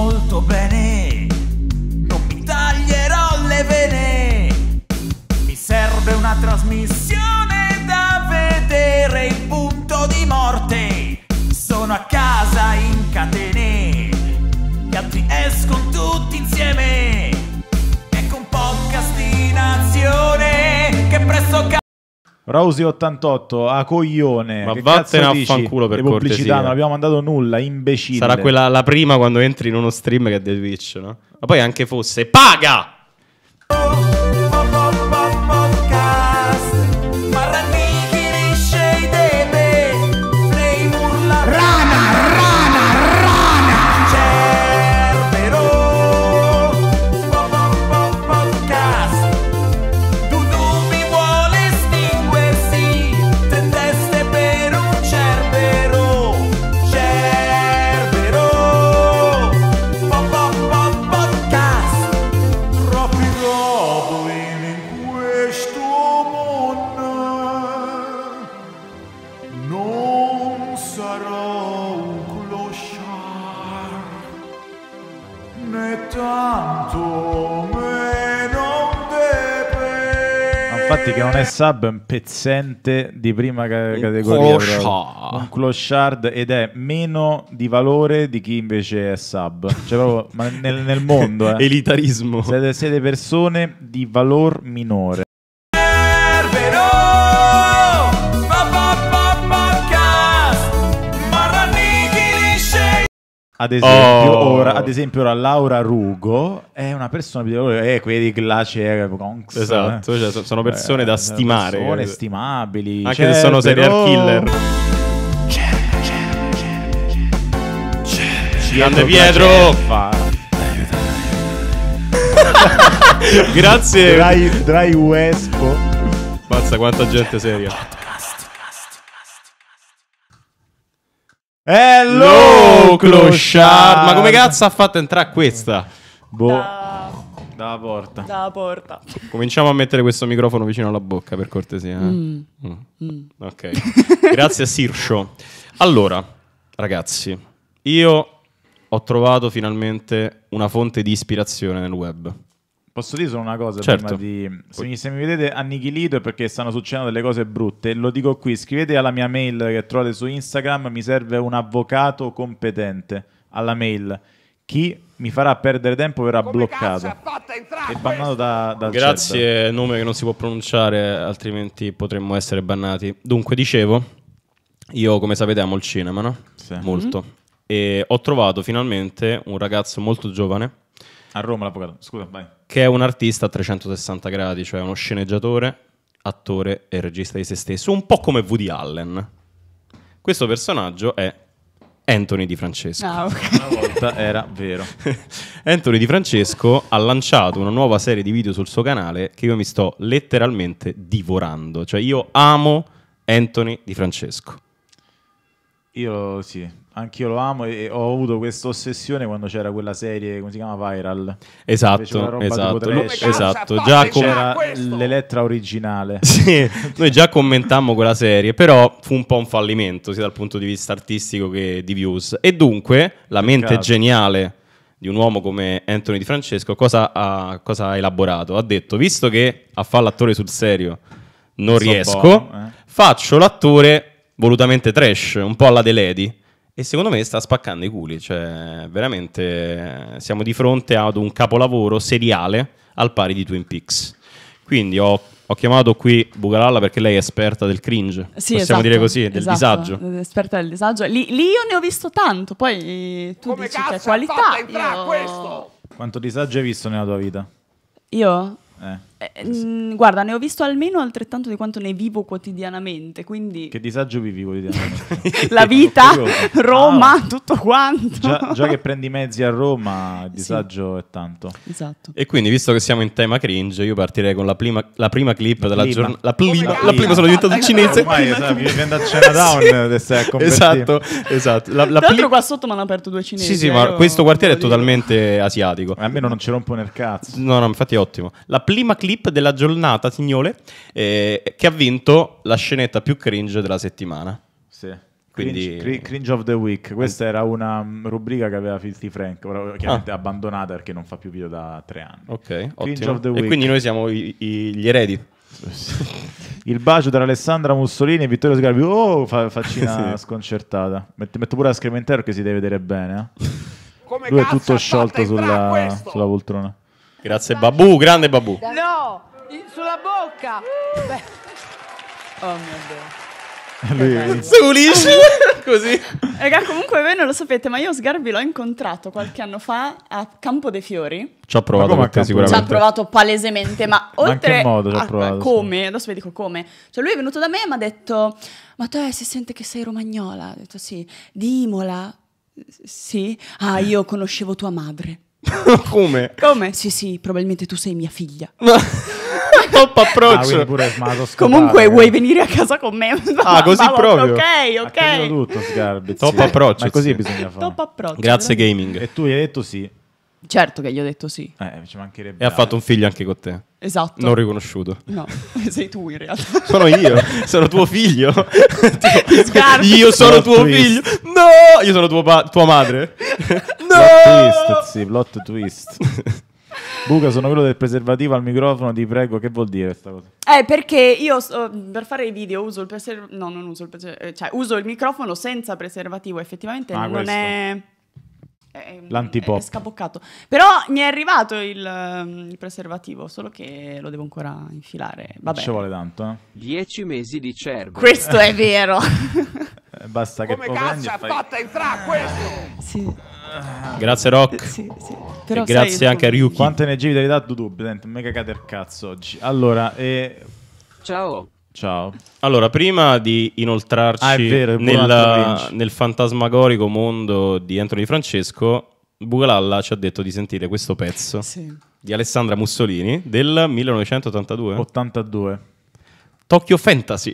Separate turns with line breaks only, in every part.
molto bene, non mi taglierò le vene. Mi serve una trasmissione da vedere in punto di morte. Sono a casa in catene, gli altri escono tutti insieme. Ecco un podcastinazione che presto
Rosy88 a coglione.
Ma
che
vattene
cazzo
a
dici?
fanculo per
Le pubblicità
cortesia.
non abbiamo mandato nulla, imbecille.
Sarà quella la prima quando entri in uno stream che è di Twitch, no? Ma poi anche fosse paga!
Infatti che non è sub, è un pezzente di prima categoria, un clochard, ed è meno di valore di chi invece è sub, cioè proprio, ma nel mondo
Elitarismo.
siete persone di valor minore. Ad esempio, ora Laura Rugo è una persona di valore, quelli di Glace Bronx,
Esatto, cioè, sono persone da stimare.
Persone stimabili.
Anche se sono serial killer. Grande Pietro! Grazie!
Dry Wespo.
Mazza quanta gente seria.
Hello,
clochard! Ma come cazzo ha fatto entrare questa?
Dalla porta.
Dalla porta.
Cominciamo a mettere questo microfono vicino alla bocca, per cortesia. Ok. Grazie a Sirsho. Allora, ragazzi, io ho trovato finalmente una fonte di ispirazione nel web.
Posso dire solo una cosa?
Certo.
Prima di... se mi vedete annichilito è perché stanno succedendo delle cose brutte. Lo dico qui, scrivete alla mia mail che trovate su Instagram, mi serve un avvocato competente. Alla mail. Chi mi farà perdere tempo verrà bloccato e bannato dal
Grazie,
server.
nome che non si può pronunciare, altrimenti potremmo essere bannati. Dunque, dicevo, io come sapete amo il cinema, no?
Sì.
Molto. E ho trovato finalmente un ragazzo molto giovane
A Roma l'avvocato, scusa, vai.
che è un artista a 360 gradi, cioè uno sceneggiatore, attore e regista di se stesso, un po' come Woody Allen. Questo personaggio è Anthony Di Francesco.
Ah, ok.
Una volta era vero.
Anthony Di Francesco ha lanciato una nuova serie di video sul suo canale che io mi sto letteralmente divorando. Cioè io amo Anthony Di Francesco.
Io sì, anch'io lo amo e ho avuto questa ossessione quando c'era quella serie, come si chiama, Viral.
Esatto,
Trash.
esatto. Già
C'era l'Elettra originale.
sì, noi già commentammo quella serie, però fu un po' un fallimento sia dal punto di vista artistico che di views. E dunque la mente geniale di un uomo come Anthony Di Francesco cosa ha elaborato? Ha detto, visto che a fare l'attore sul serio non riesco, faccio l'attore volutamente trash, un po' alla The Lady. E secondo me sta spaccando i culi, cioè veramente siamo di fronte ad un capolavoro seriale al pari di Twin Peaks. Quindi ho chiamato qui Bugaralla perché lei è esperta del cringe,
Sì,
possiamo dire così, del
esatto,
disagio.
Esperta del disagio. Lì io ne ho visto tanto, poi tu dici che qualità.
Quanto disagio hai visto nella tua vita?
Io? Guarda, ne ho visto almeno altrettanto di quanto ne vivo quotidianamente, quindi
Che disagio vivi quotidianamente?
la vita,
Sono curioso.
Roma, tutto quanto.
Già che prendi mezzi a Roma, il disagio è tanto.
Esatto.
E quindi, visto che siamo in tema cringe, io partirei con la prima clip della
prima.
giornata. La prima sono diventato cinese.
Ormai mi vendo a Chinatown, te stai a convertire.
Esatto.
Tra l'altro qua sotto mi hanno aperto due cinesi.
Sì, ma
io
questo quartiere è
ve lo dico.
totalmente asiatico.
Almeno non ci rompo nel cazzo.
No, infatti è ottimo. La prima clip della giornata, signore, che ha vinto la scenetta più cringe della settimana.
Sì.
Quindi...
Cringe of the Week. Questa era una rubrica che aveva Filthy Frank, però chiaramente abbandonata perché non fa più video da 3 anni.
Ok,
Cringe
ottimo.
of the
E
Week.
quindi noi siamo gli eredi.
Il bacio tra Alessandra Mussolini e Vittorio Sgarbi. Oh, faccina sconcertata. Metto pure la scrimentare perché si deve vedere bene. Lui è tutto sciolto sulla poltrona.
Grazie Babù, grande Babù.
No, sulla bocca. Beh. Oh mio Dio.
Lui
Sulisci così.
Raga, comunque voi non lo sapete, ma io Sgarbi l'ho incontrato qualche anno fa a Campo dei Fiori.
Ci ho provato
Ma come
con te
a Campo?
Ci ha
sicuramente.
provato palesemente, ma
Ma in
oltre
che modo ci ha
a
provato?
come, adesso vi dico come. Cioè lui è venuto da me e mi ha detto: "Ma te si sente che sei romagnola?" Ho detto: "Sì." "Di Imola?" "Sì." "Ah, io conoscevo tua madre."
Come?
"Come?" "Sì, probabilmente tu sei mia figlia."
Top
quindi
approccio.
pure smato
Comunque vuoi venire a casa con me?
così proprio?
Ok.
Ha capito tutto Sgarbi.
Top approccio,
Ma così
sì.
bisogna fare.
Top approccio.
Grazie
dai.
gaming.
E tu gli hai detto sì.
Certo che gli ho detto sì.
Ci mancherebbe.
E ha fatto un figlio anche con te.
Esatto.
Non riconosciuto.
No, sei tu in realtà.
Sono io, sono tuo figlio.
Sgarbi.
Io sono
Plot
tuo
twist.
figlio. No, io sono tua madre.
Plot twist, sì, plot twist. Buca, sono quello del preservativo al microfono, ti prego, che vuol dire sta cosa?
Perché io per fare i video uso il preservativo. No, non uso il preservativo. Cioè, uso il microfono senza preservativo. Effettivamente non
questo.
è.
L'antipop.
È scaboccato. Però mi è arrivato il preservativo, solo che lo devo ancora infilare.
Non
Vabbè.
ci vuole tanto, eh?
10 mesi di cervo.
Questo è vero.
Basta che
Come
poi prendi
cazzo
e
ha
fai...
fatto entrare questo?
Sì,
Grazie Rock.
sì.
E
Però
grazie
sai,
anche a Ryuki.
Quanta energia e vitalità tu, senti, mega cagate il cazzo oggi. Allora,
Ciao.
ciao.
Allora, prima di inoltrarci
Ah, è vero, è pure un altro cringe.
nel fantasmagorico mondo di Anthony Francesco, Bugalalla ci ha detto di sentire questo pezzo
Sì.
di Alessandra Mussolini del 1982.
82.
Tokyo Fantasy.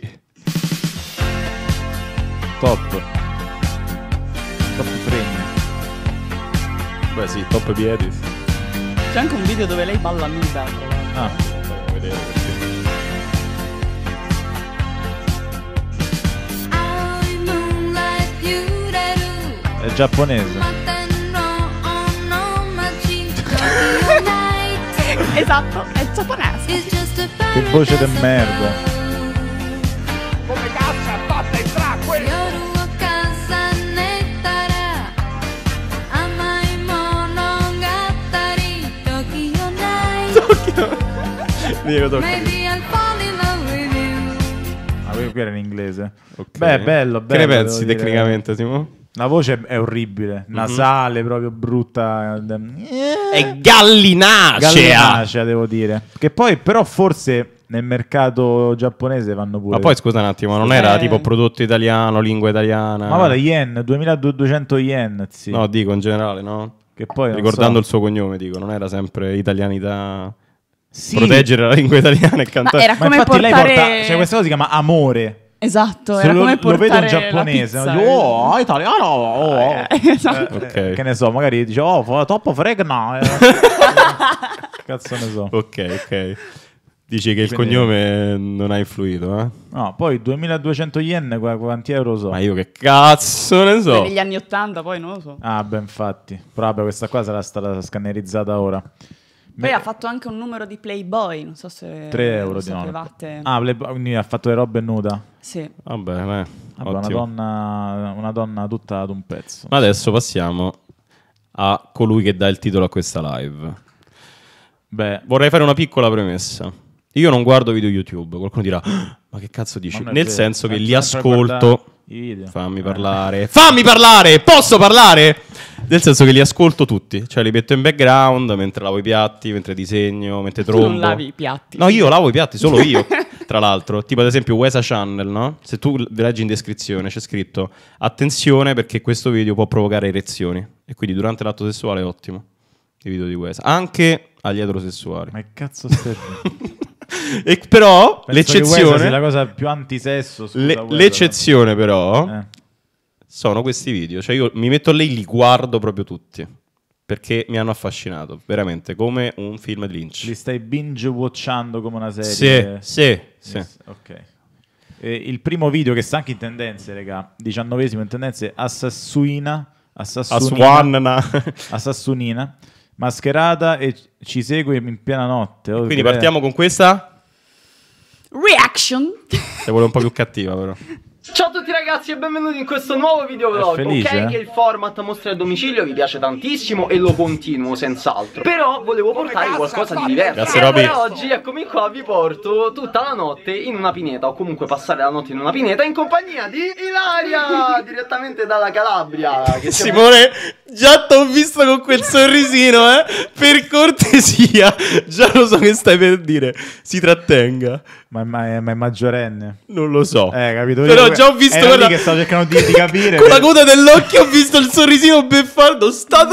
Top. Top frame.
Beh sì, top piedi.
C'è anche un video dove lei balla nuda. tra l'altro.
Ah,
Fammi vedere perché.
è giapponese.
Esatto, è giapponese.
Che voce de merda.
Come cazzo ha fatto entrare questo?
Dico Tokyo.
Ah, qui era in inglese.
Ok.
Beh, bello,
Che ne
bello,
pensi
devo dire.
tecnicamente, Simo?
La voce è orribile, nasale, proprio brutta.
È gallinacea.
Gallinacea, devo dire. Che poi, però, forse nel mercato giapponese vanno pure.
Ma poi scusa un attimo, non era tipo prodotto italiano, lingua italiana?
Ma guarda, yen, 2200 yen, sì.
No, dico in generale, no?
Che poi non
Ricordando
so.
il suo cognome, dico, non era sempre italianità.
Sì.
Proteggere la lingua italiana e cantare.
era
Ma
come
infatti lei
portare...
porta, cioè questa cosa si chiama amore.
Esatto,
Se
era
lo,
come
lo vedo
portare
in giapponese,
la
no?
pizza.
Dico, oh, italiano, oh.
Esatto.
Ok.
Che ne so, magari dice, oh, troppo fregna. Cazzo ne so.
Ok. Dici che il
Quindi-
cognome non ha influito, eh?
No, poi 2200 yen, quanti euro so?
Ma io che cazzo ne so?
Negli anni 80 poi non lo so.
Ah, beh, infatti. Però vabbè, questa qua sarà stata scannerizzata ora.
Poi ha fatto anche un numero di Playboy, non so se
3 euro
lo
di nuovo.
sapevate.
Ah, quindi ha fatto le robe nuda.
Sì.
Vabbè,
Vabbè,
ottimo.
una donna tutta ad un pezzo.
Ma adesso passiamo a colui che dà il titolo a questa live.
Beh,
Vorrei fare una piccola premessa. Io non guardo video YouTube. Qualcuno dirà, "Ah, ma che cazzo dici?"
ma non è
Nel
vero.
senso che li
Sempre a guardare
ascolto.
i video.
Fammi parlare. Fammi parlare! Posso parlare? Nel senso che li ascolto tutti. Cioè li metto in background mentre lavo i piatti, mentre disegno, mentre
Tu
trombo.
non lavi i piatti.
No, io lavo i piatti, solo io. Tra l'altro, tipo ad esempio Wesa Channel, no? Se tu leggi in descrizione c'è scritto attenzione perché questo video può provocare erezioni. E quindi durante l'atto sessuale è ottimo. I video di Wesa. Anche agli eterosessuali.
Ma che cazzo stai
E però
Penso che questa
l'eccezione...
sia la cosa più antisesso. Scusa, questa,
l'eccezione però...
no?
sono questi video, cioè io mi metto lì e li guardo proprio tutti perché mi hanno affascinato, veramente, come un film di Lynch.
Li stai binge watchando come una serie.
Sì.
Yes, ok. Il primo video che sta anche in tendenze, raga, 19esimo in tendenze, Assassunina, mascherata e ci segue in piena notte.
Quindi partiamo con questa?
Reaction.
Se vuole un po' più cattiva però.
Ciao a tutti ragazzi e benvenuti in questo nuovo videovlog.
Felice,
ok, che il format mostra a domicilio vi piace tantissimo e lo continuo senz'altro. Però volevo portare qualcosa di diverso.
Grazie,
e
Roby.
allora oggi eccomi qua, vi porto tutta la notte in una pineta, o comunque passare la notte in una pineta in compagnia di Ilaria, direttamente dalla Calabria. Che
Simone, già t'ho visto con quel sorrisino, per cortesia. Già lo so che stai per dire. Si trattenga.
Ma è maggiorenne.
Non lo so.
Capito?
Però già ho visto
quella che stavo cercando di capire.
Con la coda dell'occhio ho visto il sorrisino beffardo. Sta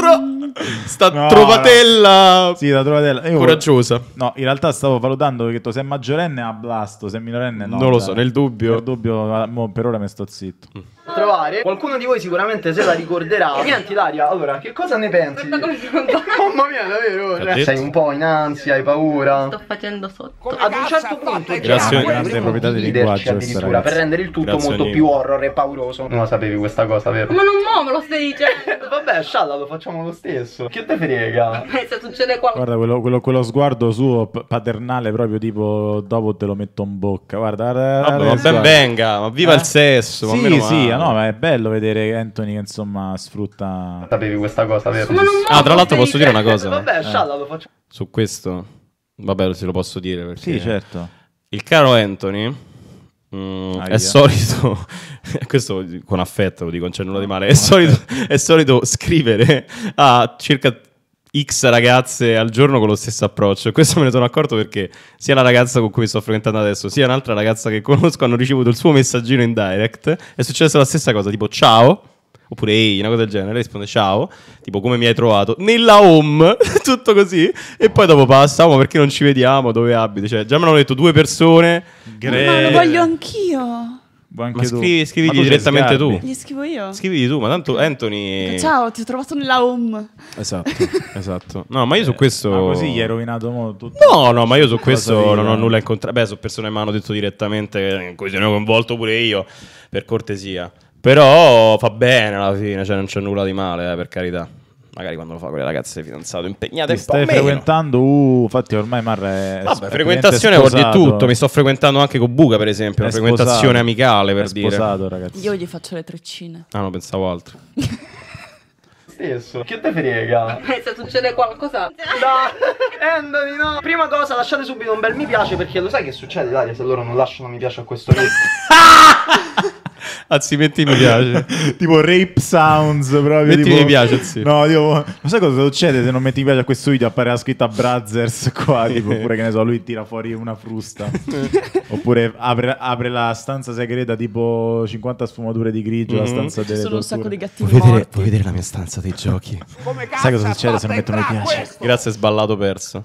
trovatella.
Sì, la trovatella.
Coraggiosa.
No, in realtà stavo valutando perché se è maggiorenne ha blasto, se è minorenne no.
Non lo so, nel dubbio.
Nel dubbio, per ora mi sto zitto.
trovare. Qualcuno di voi sicuramente se la ricorderà. Niente Ilaria, allora che cosa ne pensi? Mamma mia, davvero? Cioè, sei un po' in ansia, hai paura?
Sto facendo sotto.
Ad un certo punto
Grazie,
dovremmo
grande proprietà di
dividerci
linguaggio,
addirittura per rendere il tutto
Grazie
molto
Nino.
più horror e pauroso. Non la sapevi questa cosa, vero?
Ma non me lo stai dicendo.
Vabbè, scialla, lo facciamo lo stesso. Che te frega?
Se succede qualcosa.
Guarda, quello sguardo suo paternale, proprio tipo dopo te lo metto in bocca. Guarda,
Vabbè, ma ben venga, ma viva il sesso. Ma
Sì,
meno
sì,
male.
no, ma è bello vedere Anthony che insomma sfrutta.
Sapevi questa cosa, vero?
Ma non
Ah, tra l'altro posso dire una cosa.
Vabbè, scialla, lo facciamo.
Su questo, vabbè, se lo posso dire perché
Sì, certo.
il caro Anthony è solito, questo con affetto lo dico, non c'è nulla di male, è solito scrivere a circa X ragazze al giorno con lo stesso approccio. Questo me ne sono accorto perché sia la ragazza con cui sto frequentando adesso, sia un'altra ragazza che conosco hanno ricevuto il suo messaggino in direct. È successa la stessa cosa, tipo ciao, oppure ehi, una cosa del genere. Risponde ciao, tipo come mi hai trovato? Nella home, tutto così. E poi dopo passa, ma perché non ci vediamo, dove abiti? Cioè, già me l'hanno detto 2 persone.
Ma lo voglio anch'io.
Anche
Ma
tu.
scriviti
Ma tu
direttamente
sei
tu.
Sgarbi.
Gli scrivo io.
Scriviti tu, ma tanto Anthony...
Ciao, ti ho trovato nella home.
Esatto, esatto. No, ma io su questo...
Ma così gli hai rovinato tutto.
No, ma io su questo
Cosa
non ho
dire?
nulla in contra. Beh, sono persone che mi hanno detto direttamente in cui sono coinvolto pure io, per cortesia. Però fa bene alla fine, cioè non c'è nulla di male, per carità. Magari quando lo fa con le ragazze fidanzate impegnate
Ti
un po'
stai
meno.
frequentando, infatti ormai Marra è
Vabbè,
è
frequentazione vuol dire
sposato.
tutto. Mi sto frequentando anche con Buca, per esempio. Una
È
frequentazione
sposato.
amicale, per
È
dire.
sposato, ragazzi.
Io gli faccio le treccine.
Ah, no, pensavo altro.
Stesso. Che te frega?
Se succede qualcosa.
No, Anthony, no. Prima cosa, lasciate subito un bel mi piace, perché lo sai che succede, Ilaria, se loro non lasciano mi piace a questo video.
Anzi, metti mi piace.
Tipo rape sounds proprio.
Metti
tipo...
mi piace, sì.
No, tipo, non sai cosa succede se non metti mi piace a questo video? Appare la scritta Brothers qua, tipo, oppure che ne so, lui tira fuori una frusta. Oppure apre la stanza segreta, tipo 50 sfumature di grigio, la stanza delle
Sono un sacco
torture.
di gattini morti.
Vuoi vedere la mia stanza dei giochi?
Sai cosa succede se non metto mi piace?
Grazie, sballato perso.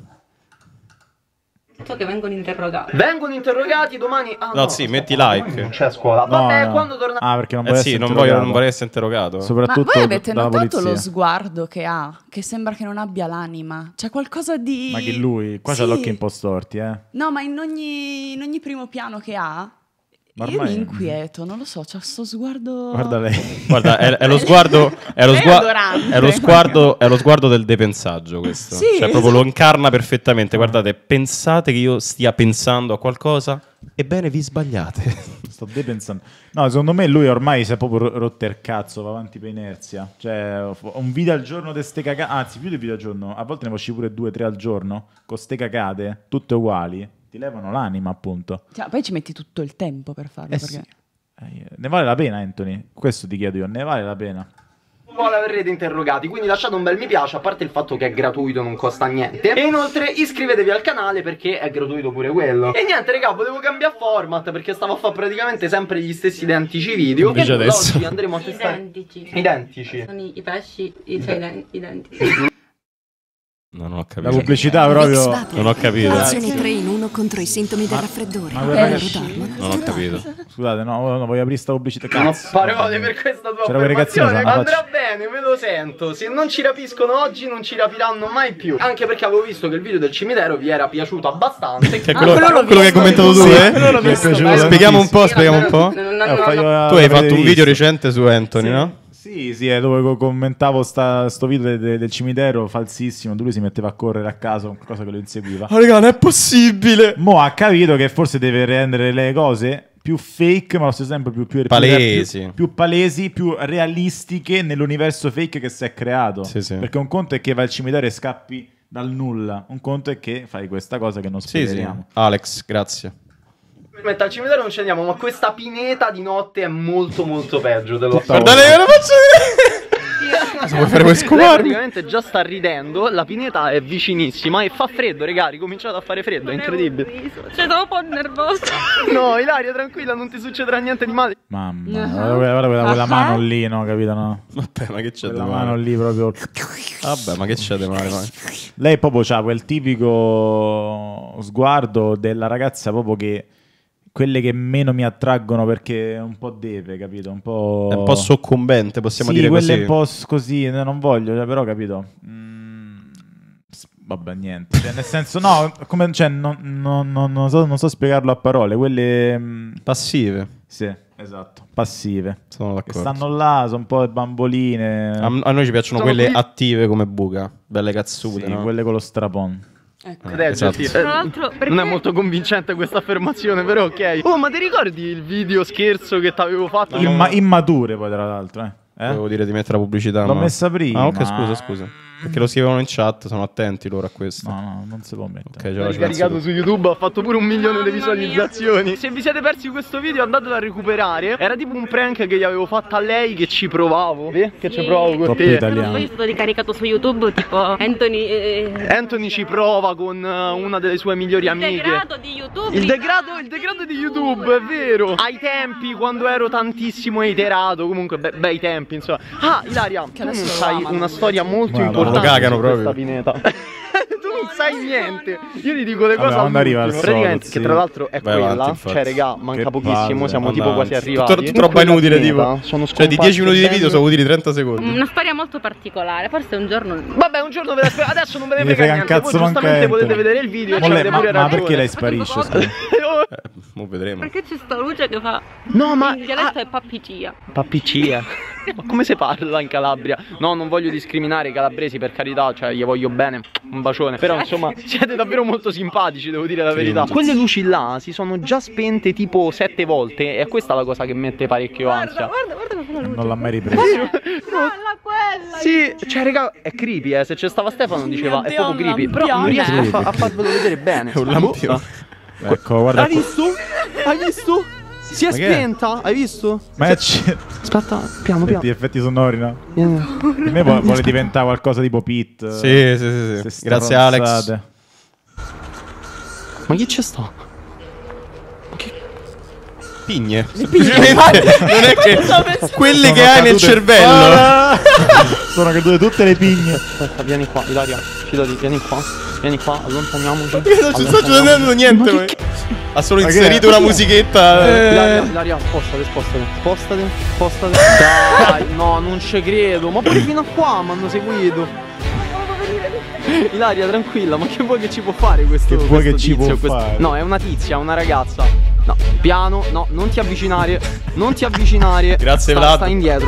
So che vengono interrogati.
Vengono interrogati domani. Ah,
No, sì, metti like.
Non c'è scuola.
No,
Vabbè,
no.
quando torna.
Ah, perché non vuoi
Sì,
essere
non
interrogato.
vorrei essere interrogato.
Ma
Soprattutto
voi avete
dalla
notato
polizia.
lo sguardo che ha? Che sembra che non abbia l'anima. C'è qualcosa di...
Ma che lui, qua c'ha
Sì.
gli occhi un po' storti, eh.
No, ma in ogni primo piano che ha,
Ma
io
ormai-
mi inquieto, non lo so, c'ha sto sguardo...
Guarda lei.
Guarda, è lo sguardo. È lo,
Lei è adorante.
è lo sguardo del depensaggio, questo.
Sì,
Cioè, proprio
esatto.
lo incarna perfettamente. Guardate, pensate che io stia pensando a qualcosa? Ebbene, vi sbagliate.
Sto depensando. No, secondo me lui ormai si è proprio rotto il cazzo, va avanti per inerzia. Cioè, un video al giorno di ste cagate, anzi, più di video al giorno, a volte ne faccio pure 2 o 3 al giorno, con ste cagate, tutte uguali, ti levano l'anima, appunto.
Cioè, poi ci metti tutto il tempo per farlo, perché...
Sì. Ne vale la pena, Anthony? Questo ti chiedo io, ne vale la pena?
Vuole verrete interrogati, quindi lasciate un bel mi piace, a parte il fatto che è gratuito, non costa niente. E inoltre iscrivetevi al canale perché è gratuito pure quello. E niente, raga, volevo cambiare format perché stavo a fare praticamente sempre gli stessi identici video.
Invece
E
adesso.
oggi andremo a testare
Identici.
identici.
Sono i pesci, i identici.
No, non ho capito.
La pubblicità proprio...
Non ho capito.
Azione 3 in 1 contro i sintomi del raffreddore.
Non ho capito.
Scusate, no, voglio aprire sta pubblicità.
Non ho
Cazzo.
parole per questa tua
C'era quei ragazzini,
affermazione.
fanno
Andrà bene, me lo sento. Se non ci rapiscono oggi, non ci rapiranno mai più. Anche perché avevo visto che il video del cimitero vi era piaciuto abbastanza.
Che è quello che hai commentato tu,
Mi è piaciuto
Spieghiamo un po', spieghiamo un po'. Tu hai fatto un video
visto.
recente su Anthony, no?
Sì, è dove commentavo sto video del cimitero falsissimo. Lui si metteva a correre a caso con qualcosa che lo inseguiva.
Oh, raga, non è possibile.
Mo' ha capito che forse deve rendere le cose più fake, ma allo stesso tempo più
palesi.
più palesi, più realistiche nell'universo fake che si è creato.
Sì.
Perché un conto è che vai al cimitero e scappi dal nulla, un conto è che fai questa cosa che non spieghiamo.
Alex, grazie.
Al cimitero non ci andiamo, ma questa pineta di notte è molto molto peggio. Te lo
Guardate che lo faccio vedere. Se vuoi fare questo
Lei praticamente già sta ridendo. La pineta è vicinissima e fa freddo, regà. Ricominciato a fare freddo, è incredibile.
Cioè, sono un po' nervosa.
No, Ilaria, tranquilla, non ti succederà niente di male.
Mamma, guarda quella mano lì, no, capito? No?
Vabbè, ma che c'è
Quella mano lì proprio.
Vabbè, ma che c'è di male?
Lei proprio c'ha quel tipico sguardo della ragazza proprio che quelle che meno mi attraggono perché un po' deve, capito? Un po'...
È un po' soccombente, possiamo
sì,
dire così.
quelle un po' così, non voglio, cioè, però, capito? Vabbè, niente. Cioè, nel senso, no, come, cioè, non so spiegarlo a parole. Quelle...
passive.
Sì, esatto, passive.
Sono d'accordo.
Che stanno là, sono un po' bamboline.
A noi ci piacciono quelle attive come Buca, belle cazzute,
Sì,
no?
quelle con lo strapon.
Esatto.
Tra l'altro,
Non è molto convincente questa affermazione, però ok. Oh, ma ti ricordi il video scherzo che t'avevo fatto?
Immature poi, tra l'altro,
Volevo dire di mettere la pubblicità.
L'ho
ma...
messa prima.
Ah, ok, scusa. Perché lo scrivevano in chat, sono attenti loro a questo.
No, non si può mettere.
Ok,
L'ho caricato su YouTube, ha fatto pure 1 milione di visualizzazioni. Se vi siete persi questo video, andatelo a recuperare. Era tipo un prank che gli avevo fatto a lei, che ci provavo. Che ci provavo con te.
poi è stato ricaricato su YouTube, tipo
Anthony ci prova con una delle sue migliori amiche.
Il degrado di YouTube.
Il degrado di YouTube, è vero. Ai tempi, quando ero tantissimo iterato. Comunque, bei tempi, insomma. Ah, Ilaria, tu non sai una storia molto importante.
Lo cagano proprio.
Pineta. Tu non sai niente. Io ti dico le cose
quando arriva
all'ultimo.
il
Praticamente,
solito,
che tra l'altro è
Vai
quella.
avanti, infatti.
Cioè, regà, manca
Che
pochissimo.
palle,
Siamo tipo quasi arrivati.
Tutta roba
In quella
inutile,
pineta
tipo.
sono
Cioè, di 10 minuti di
scomparse
video sono avuti 30 secondi.
Una storia molto particolare, forse un giorno.
Vabbè, un giorno ve la spiego. Adesso non ve ne
Mi
frega
frega un
niente. Voi
cazzo manca
giustamente potete
Anthony.
vedere il video e
Ma
c'avete pure
ma
ragione.
perché lei sparisce? Scusa?
Mo vedremo.
Perché c'è sta luce che fa.
No, ma
Il dialetto è pappicia.
Pappicia. Ma come si parla in Calabria? No, non voglio discriminare i calabresi, per carità, cioè gli voglio bene, un bacione. Però insomma, siete davvero molto simpatici, devo dire la verità. Quelle luci là si sono già spente tipo 7 volte e questa è la cosa che mette parecchio ansia.
Guarda come fa la luce.
Non l'ha mai ripreso.
Quella.
Sì, cioè raga, è creepy, se c'è stava Stefano diceva è proprio creepy. Però non riesco a farvelo vedere bene.
È un lampione.
Ecco, guarda.
Hai visto? Hai visto? Si è
Ma che è?
spenta, hai visto?
Ma
Aspetta, piano piano.
gli effetti sonori, no?
Vieni.
Per me vuole diventare qualcosa tipo Pete.
Sì. Grazie Alex.
Ma chi c'è sta?
Pigne. Semplicemente non è che quelle che hai nel cervello.
Sono cadute tutte le pigne.
Aspetta, vieni qua, Ilaria, fidati, vieni qua, allontaniamoci.
Non ci sta succedendo niente. Ma ha solo inserito una musichetta.
Ilaria, spostate. Dai, no, non ci credo. Ma pure fino a qua mi hanno seguito. Ilaria, tranquilla, ma che vuoi che ci può fare questo?
Che vuoi che ci
tizio,
può fare?
No, è una tizia, una ragazza. No, piano, no, non ti avvicinare.
Grazie, Vlad.
Sta indietro.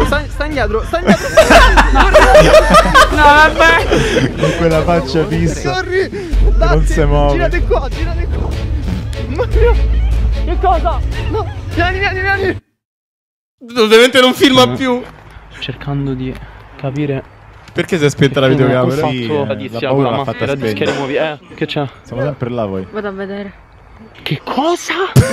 No, vabbè.
Con quella faccia fissa.
Corri,
non si muove.
Girate qua. Mario, che cosa? No, vieni.
Ovviamente non filma più.
Cercando di capire
Perché si è spenta la videocamera?
Sì,
la
la
tizia
paura
con la
l'ha fatta
maschera di
spegnere.
schermo. Che c'è?
Siamo sempre là voi.
Vado a vedere.
Che cosa?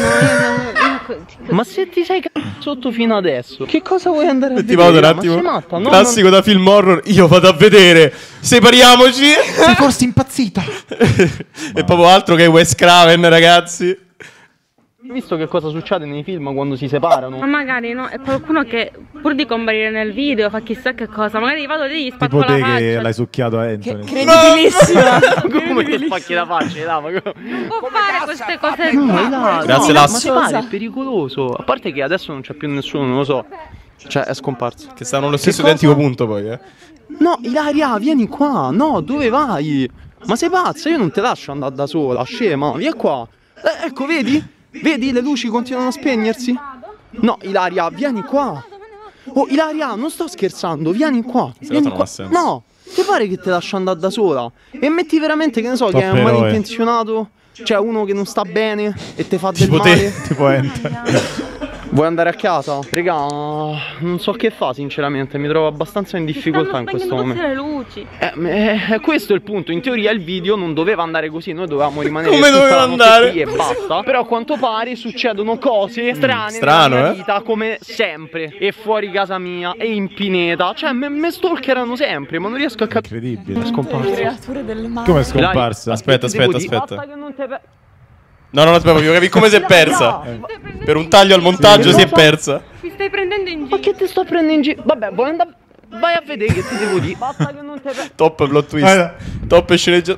Ma se ti sei sotto fino adesso, che cosa vuoi andare a
Ti
vedere?
vado un
Ma
attimo.
sei matta? No,
Classico da film horror. Io vado a vedere. Separiamoci.
Sei forse impazzita?
E proprio altro che Wes Craven, ragazzi.
Visto che cosa succede nei film quando si separano?
Ma magari no, è qualcuno che pur di comparire nel video fa chissà che cosa. Magari vado lì e gli spacco
Tipo
la
te
faccia.
che l'hai succhiato a Anthony.
Credibilissima.
Come che spacchi la faccia?
Non può fare queste cose
No,
qua.
Ilaria,
Grazie,
no,
Lasso.
ma separe è pericoloso. A parte che adesso non c'è più nessuno, non lo so. Cioè, è scomparso.
Che stanno allo stesso identico punto poi,
No, Ilaria, vieni qua. No, dove vai? Ma sei pazza? Io non te lascio andare da sola, scema. Vieni qua. Ecco, vedi? Vedi, le luci continuano a spegnersi? No, Ilaria, vieni qua. Oh, Ilaria, non sto scherzando, vieni qua. Vieni
non
qua.
ha senso.
No, ti pare che te lascio andare da sola? E metti veramente, che ne so, che è un
Top eroe.
malintenzionato? Cioè, uno che non sta bene e te fa del
Tipo
male?
te.
Tipo Anthony.
Vuoi andare a casa? Regà, non so che fa sinceramente, mi trovo abbastanza in difficoltà in questo momento.
le luci.
Questo è il punto, in teoria il video non doveva andare così, noi dovevamo rimanere
Come
tutta
doveva
la notte
andare?
qui e basta. Però a quanto pare succedono cose strane
strano,
nella mia
eh?
vita, come sempre. E fuori casa mia, e in pineta, cioè me stalkerano sempre, ma non riesco a capire.
Incredibile.
È scomparso.
Creature del male.
Come è scomparsa?
Aspetta,
Che devo
aspetta,
dire?
aspetta.
Basta che non te
No, no, aspetta, voglio capire come si è persa. Per un taglio al montaggio si è persa.
Mi stai prendendo in
Ma
giro.
che ti sto prendendo in giro? Vabbè, vuoi andare. Vai a vedere che ti devo dire. Basta che non te
Top plot twist.
Guarda.
Top sceneggiatura.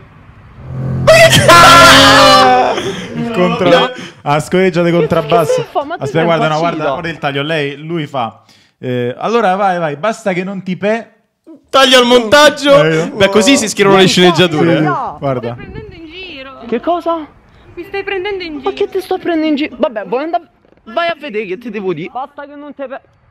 Il contra... Ah, scoreggia di contrabbasso.
che fa? Ma tu
Aspetta,
sei
guarda, no,
impazzita.
guarda il taglio. Lui fa. Allora vai, basta che non ti
Taglio al montaggio.
Eh.
Beh, così si scrivono le sceneggiature.
Guarda.
Prendendo in giro.
Che cosa?
Mi stai prendendo in
Ma
giro.
che ti sto prendendo in giro? Vabbè, vuoi andare. Vai a vedere che ti devo dire. Basta che non te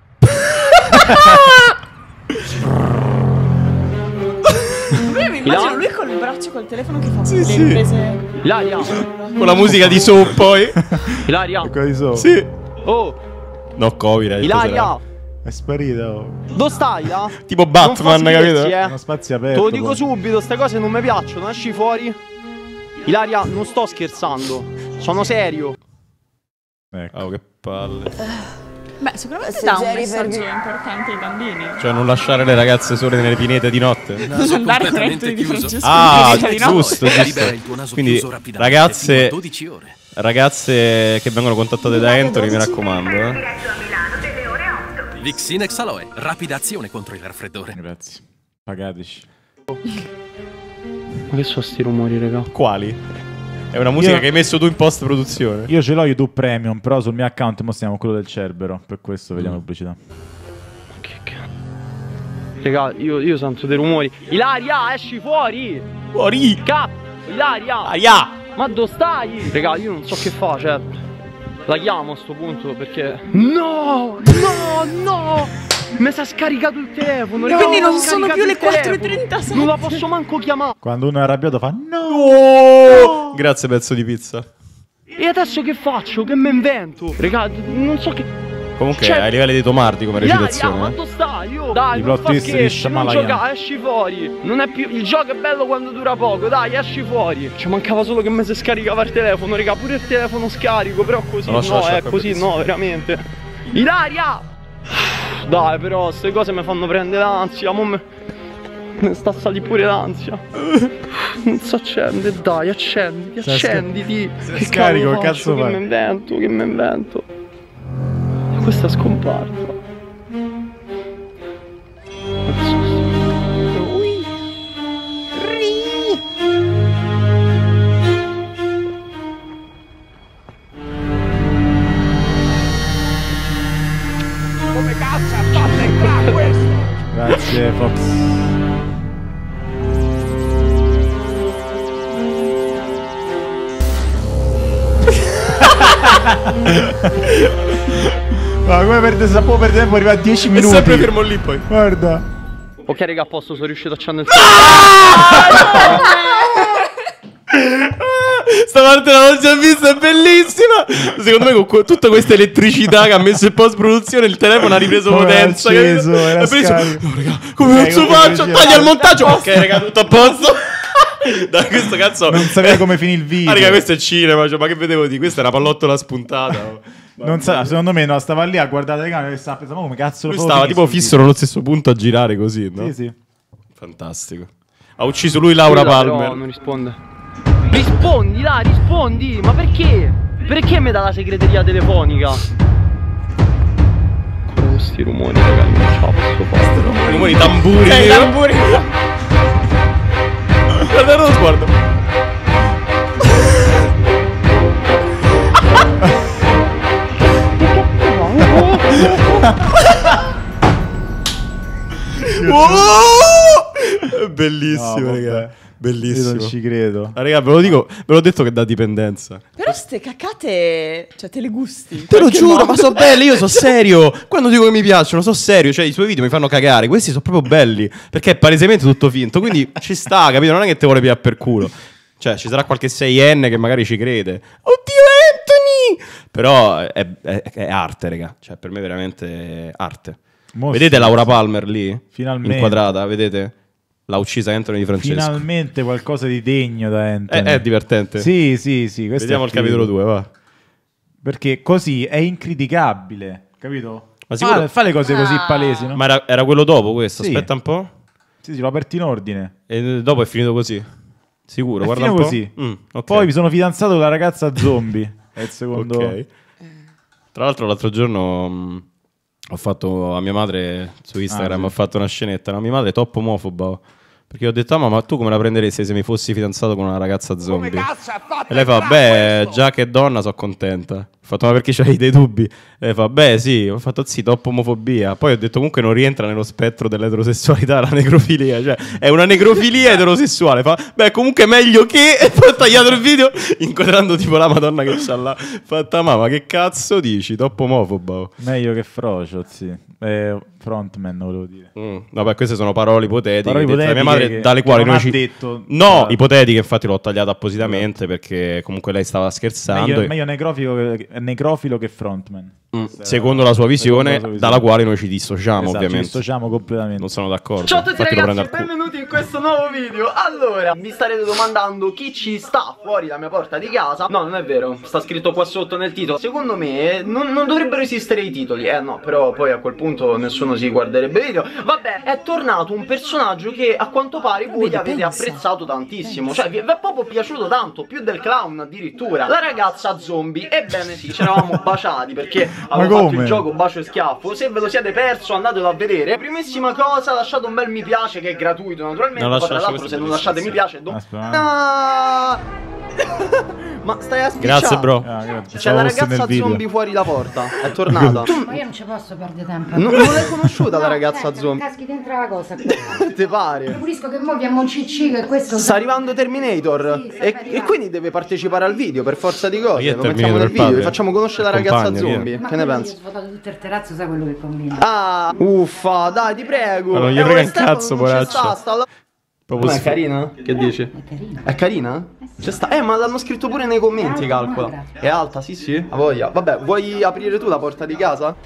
Lui mi immagino lui col braccio col telefono che fa le
sì.
riprese.
Ilaria.
Con la musica di Soap poi.
Ilaria.
Cosa di so?
Sì.
Oh,
No, copyright.
Ilaria.
È sparita. Oh.
Dove stai là?
Tipo Batman,
Non fa
capito?
scherzi,
Uno spazio
Te
aperto.
lo dico
poi.
subito, queste cose non mi piacciono, esci fuori. Ilaria, non sto scherzando. Sono serio.
Ecco.
Oh, che palle.
Beh, sicuramente dà un messaggio importante ai bambini.
Cioè, non lasciare le ragazze sole nelle pinete di notte.
Non andare con Anthony di Francesco.
Ah,
Di no.
giusto, giusto. Quindi, ragazze che vengono contattate da Anthony, mi raccomando.
Vixinex Aloe, rapida azione contro il raffreddore.
Grazie. Pagateci.
Ma che sono sti rumori, raga?
Quali? È una musica
Io-
che hai messo tu in post-produzione.
Io ce l'ho YouTube Premium, però sul mio account mostriamo quello del Cerbero. Per questo vediamo pubblicità.
Che cazzo? Raga, io sento dei rumori. Ilaria, esci fuori!
Fuori!
Cazzo! Ilaria!
Aia!
Ma dove stai? Raga, io non so che fa, cioè. La chiamo a sto punto perché. No! No! No! Mi si è scaricato il telefono, raga,
Quindi
mi si è
non sono
scaricato
più le
il telefono.
4:37.
Non la posso manco chiamare.
Quando uno è arrabbiato fa no!
Oh! Grazie, pezzo di pizza.
E adesso che faccio? Che mi invento? Raga, non so che.
Comunque,
Cioè-
ai livelli di Tomardi come
Ilaria, ma
recitazione.
dove stai? Oh, dai,
I
non
plot
fa
twist di
scherzi, non
Shyamalan.
giocare, esci fuori. Non è più. Il gioco è bello quando dura poco, dai, esci fuori. Ci mancava solo che mi si scaricava il telefono, raga, pure il telefono scarico, però così
No,
no,
lascia,
è così
bellissimo.
no, veramente. Ilaria! Dai, però, queste cose mi fanno prendere l'ansia, mi sta a salire pure l'ansia. Non si accende, dai, accenditi,
Sei
accenditi. Che
scarico,
cavolo
cazzo
faccio? Che
fai?
mi invento, che mi invento. Questa è scomparsa.
Come cazzo ha fatto entrare questo?
Grazie, Fox. Ma come perde sapevo per tempo arriva a 10
E
minuti.
sempre fermo lì poi.
Guarda.
Ok, raga, a posto, sono riuscito a accendere il
Stavolta l'avevo già vista, è bellissima. Secondo me con tutta questa elettricità che ha messo in post-produzione il telefono ha ripreso
Poi era
potenza.
acceso,
capito?
era
È bellissimo.
scarico.
No, raga, come cazzo
come
faccio?
faceva?
Taglia il montaggio. Ok, raga, tutto a posto. Dai, questo cazzo.
Non sapeva come finì il video.
Ah, raga, questo è cinema. Cioè, ma che vedevo di questa? È una pallottola spuntata. Oh.
Non sa, secondo me no, stava lì a guardare le camere e stava pensando come cazzo
Lui
lo
stava tipo fisso nello stesso punto a girare così, no?
Sì, sì.
Fantastico. Ha ucciso lui Laura
Scusa,
Palmer.
però non risponde. Rispondi, dai, rispondi! Ma perché? Perché mi dà la segreteria telefonica? Ancora questi rumori, raga, non ce la posso fare.
Rumori tamburi.
Tamburi.
Guarda lo sguardo. Bellissimo,
No,
raga. Bellissimo.
Io non ci credo.
Raga, ve lo dico, ve l'ho detto che dà dipendenza.
Però ste cacate, cioè te le gusti.
Te lo
Qualche
giuro,
modo.
ma sono belli, io sono serio. Quando dico che mi piacciono, sono serio. Cioè, i suoi video mi fanno cagare. Questi sono proprio belli. Perché è palesemente tutto finto. Quindi ci sta, capito? Non è che te vuole pigliare per culo. Cioè, ci sarà qualche 6enne che magari ci crede. Oddio, Anthony! Però è arte, raga. Cioè, per me è veramente arte. Vedete Laura Palmer lì?
Finalmente.
Inquadrata, vedete? L'ha uccisa Anthony Di Francesco.
Finalmente qualcosa di degno da Anthony.
È divertente.
Sì. questo
Vediamo
è
il capitolo 2, va.
Perché così è incriticabile, capito?
Ma sicuro-
Fa le cose così palesi, no?
Ma era quello dopo questo?
Sì.
Aspetta un po'.
Sì, l'ho aperto in ordine.
E dopo è finito così. Sicuro,
È
guarda
finito
un po'.
così.
Ok.
Poi mi sono fidanzato con la ragazza zombie. È il secondo.
Ok. Tra l'altro l'altro giorno ho fatto a mia madre su Instagram,
sì.
ho fatto una scenetta, no? Mia madre è top omofoba. Perché ho detto, ma tu come la prenderesti se mi fossi fidanzato con una ragazza zombie? E lei fa, beh, già che è donna sono contenta. Ho fatto, ma perché c'hai dei dubbi? E lei fa, beh sì, ho fatto sì, top omofobia. Poi ho detto, comunque non rientra nello spettro dell'eterosessualità la necrofilia. Cioè, è una necrofilia eterosessuale. Fa, beh, comunque meglio che... E poi ho tagliato il video inquadrando tipo la madonna che c'ha là. Fatta, ma che cazzo dici? Top omofoba.
Meglio che Frocio, sì. Frontman, volevo dire.
Vabbè, queste sono parole ipotetiche,
Parole
dette da mia
ipotetiche
madre,
che-
dalle
che
quali
non
noi
ha
ci...
detto.
No, ipotetiche, infatti l'ho tagliata appositamente perché comunque lei stava scherzando.
Meglio necrofilo che Frontman.
Secondo la sua visione,
Secondo la sua
dalla
visione.
quale noi ci dissociamo,
Esatto,
ovviamente.
ci dissociamo completamente.
Non sono d'accordo.
Ciao a tutti
Infatti lo prendo
ragazzi,
al culo.
benvenuti in questo nuovo video. Allora, vi starete domandando chi ci sta fuori la mia porta di casa. No, non è vero, sta scritto qua sotto nel titolo. Secondo me non dovrebbero esistere i titoli. No, però poi a quel punto nessuno si guarderebbe il video. Vabbè, è tornato un personaggio che a quanto pare voi avete apprezzato tantissimo. Cioè, vi è proprio piaciuto tanto, più del clown addirittura. La ragazza zombie. Ebbene sì, ci eravamo baciati perché avevo fatto il gioco bacio e schiaffo. Se ve lo siete perso andatelo a vedere. Primissima cosa, lasciate un bel mi piace che è gratuito naturalmente.
No,
Poi tra
lascia
l'altro se non
questo
lasciate mi piace
Aspetta.
Ma stai a
Grazie, bro.
Grazie.
C'è la ragazza zombie fuori la porta. È tornata.
Ma io non ci posso perdere tempo.
Non l'hai conosciuta la ragazza
certo,
zombie?
Caschi dentro la cosa qua.
Te pare?
Capisco che mo abbiamo un CC che questo...
Sta arrivando Terminator
Sì, sta
e
arrivando.
quindi deve partecipare al video per forza di cose.
chi è
Lo mettiamo
Terminator,
nel
il
video,
padre?
vi facciamo conoscere la
Il
ragazza
compagno,
zombie.
Ma
Che ne
quello
pensi?
Io ho svuotato tutto il terrazzo, sai quello che conviene.
Ah, uffa, dai, ti prego.
Ma non gli frega un
Stefano
cazzo,
non ci
poraccio.
sta là.
Proprio
Ma è
sfo-
carina? Che dici?
È carino.
È carina? C'è sta. Ma l'hanno scritto pure nei commenti,
È alta,
calcola.
grazie.
È alta, sì, sì. Ha voglia. Vabbè, vuoi aprire tu la porta di casa?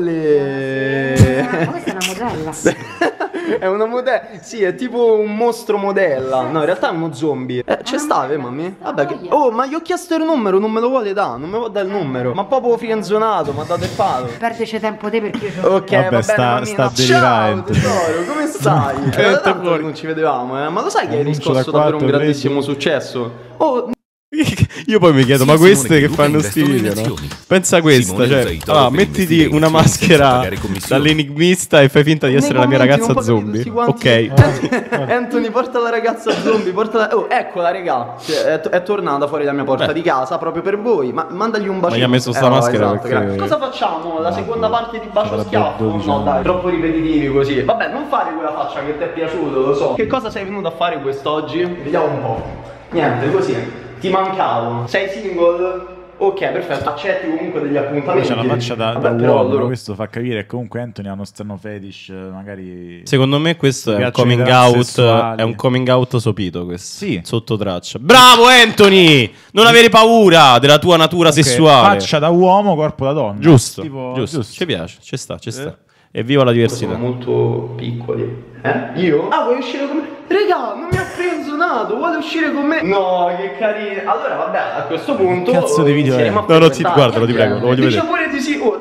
Olè!
Ma questa è una modella.
È una modella. Sì, è tipo un mostro modella. No, in realtà è uno zombie. C'è sta, mammi? Vabbè, che... Oh, ma gli ho chiesto il numero, non me lo vuole dare. Non me vuole dare il numero. Ma proprio frienzonato, mi ha dato il palo.
Perdeci tempo te perché io c'ho...
Ok,
Vabbè,
va bene,
sta
mammina. Ciao
delirante.
tesoro, come stai? Tanto
fuori.
non ci vedevamo, Ma lo sai che hai
Annuncio
riscosso
da
davvero un
4,
grandissimo
leggi.
successo? Oh,
Io poi mi chiedo,
Sì,
ma
Simone
queste che
Luca
fanno
investono
sti
in
video, no?
azioni.
Pensa questa,
Simone
cioè,
usa i toro
allora,
per
mettiti
investire in
una
azioni senza
maschera
pagare commissioni.
dall'enigmista e fai finta di essere la mia
nei
ragazza
commenti un po'
zombie.
tutti quanti.
Ok.
Anthony, porta la ragazza zombie, portala. Oh, eccola, regà. Cioè, è tornata fuori dalla mia porta di casa proprio per voi. Ma mandagli un bacio.
gli ha messo sta maschera perché-
grazie. Cosa facciamo? La seconda parte di bacio
Sarebbe
schiaffo?
12
No,
anni.
dai, troppo ripetitivi così. Vabbè, non fare quella faccia che ti è piaciuto, lo so. Che cosa sei venuto a fare quest'oggi? Vediamo un po'. Niente, così. Ti mancavo. Sei single? Ok, perfetto. Accetti comunque degli appuntamenti.
C'è la faccia da
Vabbè, però
uomo,
loro-
questo fa capire che comunque Anthony ha uno strano fetish, magari...
Secondo me questo è un
piacciono i
coming out,
transessuali.
è un coming out sopito questo.
Sì.
Sotto traccia. Bravo Anthony! Non avere paura della tua natura
Ok,
sessuale.
Faccia da uomo, corpo da donna.
Giusto,
Tipo-
giusto. Ci piace, ci sta, ci sta. Evviva la diversità.
Sono molto piccoli. Io? Ah, vuoi uscire con me? Regà, non mi ha frenzonato, vuole uscire con me? No, che carino. Allora, vabbè, a questo punto
Che cazzo di video è?
inizieremo a
No, no,
frequentare.
guardalo, ti prego, lo voglio
Dice
vedere.
pure di sì. Oh,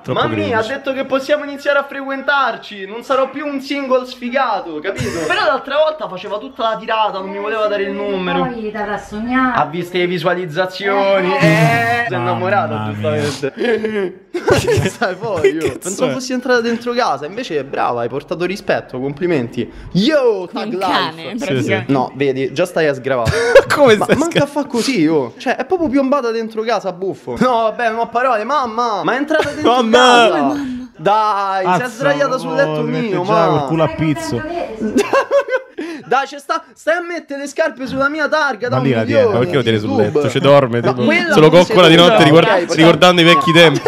Mamma ha detto che possiamo iniziare a frequentarci. Non sarò più un single sfigato, capito? Però l'altra volta faceva tutta la tirata, non mi voleva dare il numero.
Poi t'avrà sognato.
Ha visto le visualizzazioni. Si è innamorata giustamente. Che sai poi io pensavo fossi entrata dentro casa. Invece brava, hai portato rispetto, complimenti. Yo, tag
Un
life.
cane, praticamente.
No, vedi, già stai a sgravare.
Come
Ma
stai
manca a fa così, oh. Cioè, è proprio piombata dentro casa, buffo. No, vabbè, non ho parole, mamma. Ma è entrata dentro casa. Dai, si è sdraiata sul letto mio,
ma
ma
col culo a pizzo.
dai, stai a mettere le scarpe sulla mia targa da
Ma
un
lì la
milione.
tiene,
Ma perché lo tiene sul
YouTube.
letto? Ci dorme,
Ma
tipo,
quella
se lo
non
coccola
si
di notte
può, ok,
ricordando i vecchi tempi.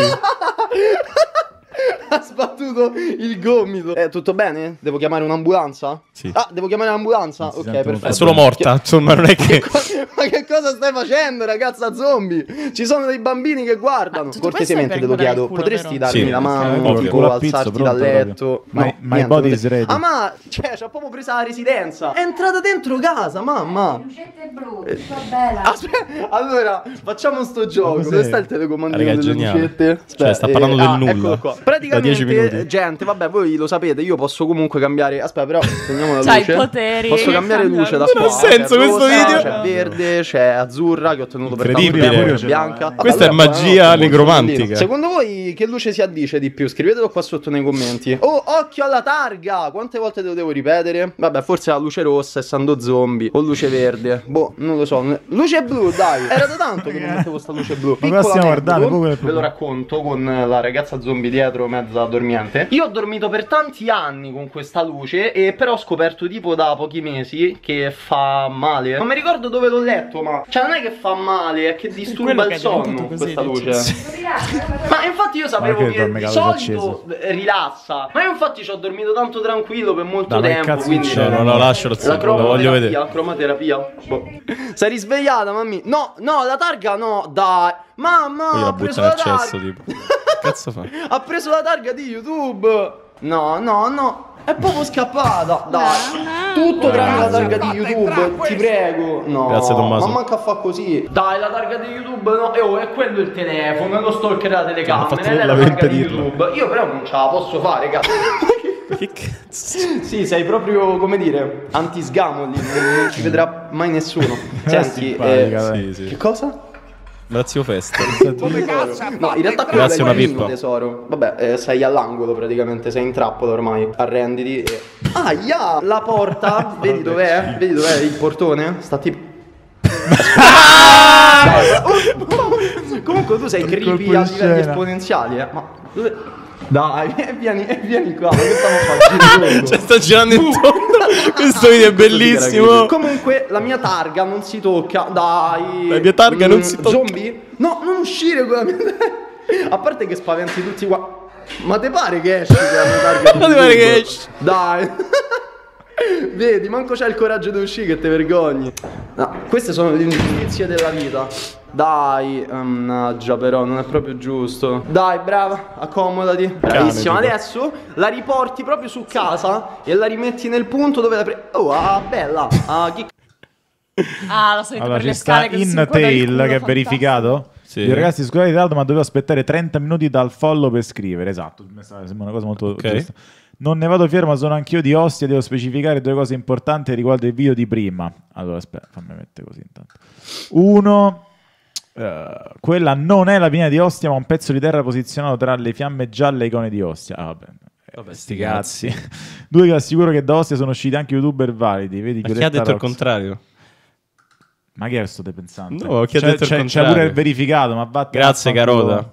Ha sbattuto il gomito. Tutto bene? Devo chiamare un'ambulanza?
Sì.
Ah, devo chiamare un'ambulanza? Ok, perfetto.
È solo morta, insomma, non è che...
Ma che cosa stai facendo, ragazza zombie? Ci sono dei bambini che guardano. Cortesemente te lo chiedo, potresti darmi la mano?
ovvio.
Tipo alzarti dal letto?
My body is ready.
Ah, ma cioè, ci ha proprio presa la residenza. È entrata dentro casa, mamma.
Lucette blu, tutto bella.
Aspetta, allora, facciamo sto gioco. Dove sta il telecomandino
Raga, è
delle
geniale.
lucette?
Cioè, sta parlando del nulla.
Eccolo qua.
Da 10
Praticamente,
minuti.
gente, vabbè, voi lo sapete, io posso comunque cambiare. Aspetta, però, teniamo la
C'hai
luce.
i poteri.
Posso cambiare luce da
Non ha
qua.
senso
C'è
questo
rosa,
video.
C'è verde, c'è azzurra che ho ottenuto per
Incredibile.
tanto tempo, c'è bianca.
Questa è magia negromantica.
Secondo voi che luce si addice di più? Scrivetelo qua sotto nei commenti. Oh, occhio alla targa! Quante volte te lo devo ripetere? Vabbè, forse la luce rossa, essendo zombie. O luce verde. Boh, non lo so. Luce blu, dai. Era da tanto che non mettevo sta luce blu.
Ma cosa stiamo guardando?
Ve lo racconto con la ragazza zombie dietro, mezza dormiente. Io ho dormito per tanti anni con questa luce, e però ho scoperto tipo da pochi mesi che fa male. Non mi ricordo dove l'ho letto, ma cioè non è che fa male, è che disturba il sonno questa luce. Ma infatti io sapevo che di solito rilassa. Ma io infatti ci ho dormito tanto tranquillo per molto tempo. Quindi
No, lascialo,
la
lo voglio vedere.
cromaterapia. Boh. Sei risvegliata, mammi? No, la targa no, dai. Mamma,
Poi la
ha
butta
preso
nel
la targa.
cesso, tipo. Cazzo fa?
Ha preso la targa di YouTube. No. È proprio scappata. Dai. Tutto tranne la targa di YouTube. Ti prego. No.
Grazie, Tommaso.
Ma manca fa così. Dai, la targa di YouTube no. È quello il telefono. È lo stalker della telecamera.
fatto
Non è
la
la targa di
impedirlo.
YouTube. Io però non ce la posso fare, cazzo.
Che cazzo?
Sì, sei proprio, come dire, anti-sgamoli. Non ci vedrà mai nessuno. Senti,
Sì.
che cosa?
Grazie Festa.
No, in realtà quello
Grazie,
è
una
il primo
pippa.
tesoro. Vabbè, sei all'angolo praticamente, sei in trappola ormai. Arrenditi e... Aia! La porta, vedi dov'è? Vedi dov'è il portone? Sta tipo... Comunque tu sei creepy a livelli esponenziali, ma dove... Dai, vieni qua, ma che stiamo facendo?
Cioè, sta girando intorno. Questo video è bellissimo.
Comunque la mia targa non si tocca. Dai.
La mia targa non si tocca.
Zombie? No, non uscire con la mia targa. A parte che spaventi tutti qua. Ma te pare che esci con la mia targa?
Ma te pare che esci?
Dai. Vedi, manco c'hai il coraggio di uscire che te vergogni. No, queste sono le ingiustizie della vita. Dai, mannaggia, però non è proprio giusto. Dai, brava, accomodati. Bravissima. Adesso la riporti proprio su casa e la rimetti nel punto dove la oh, bella.
La solita
Allora
per le
ci sta
scale che si inquadra il
InTail
culo,
che è
fantastico.
verificato.
Sì.
Io, ragazzi, scusate il ritardo, ma dovevo aspettare 30 minuti dal follow per scrivere. Esatto, mi sembra una cosa molto giusta. Non ne vado fiero, ma sono anch'io di Ostia. Devo specificare due cose importanti riguardo il video di prima. Allora, aspetta, fammi mettere così intanto. Uno, quella non è la pineta di Ostia, ma un pezzo di terra posizionato tra le fiamme gialle e icone di Ostia. Vabbè, sti cazzi. Due, vi assicuro che da Ostia sono usciti anche youtuber validi. Vedi,
Ma chi ha detto il contrario?
Ma che state pensando?
No, chi ha detto il
c'è
contrario?
pure il verificato, ma vattene.
Grazie, Carota.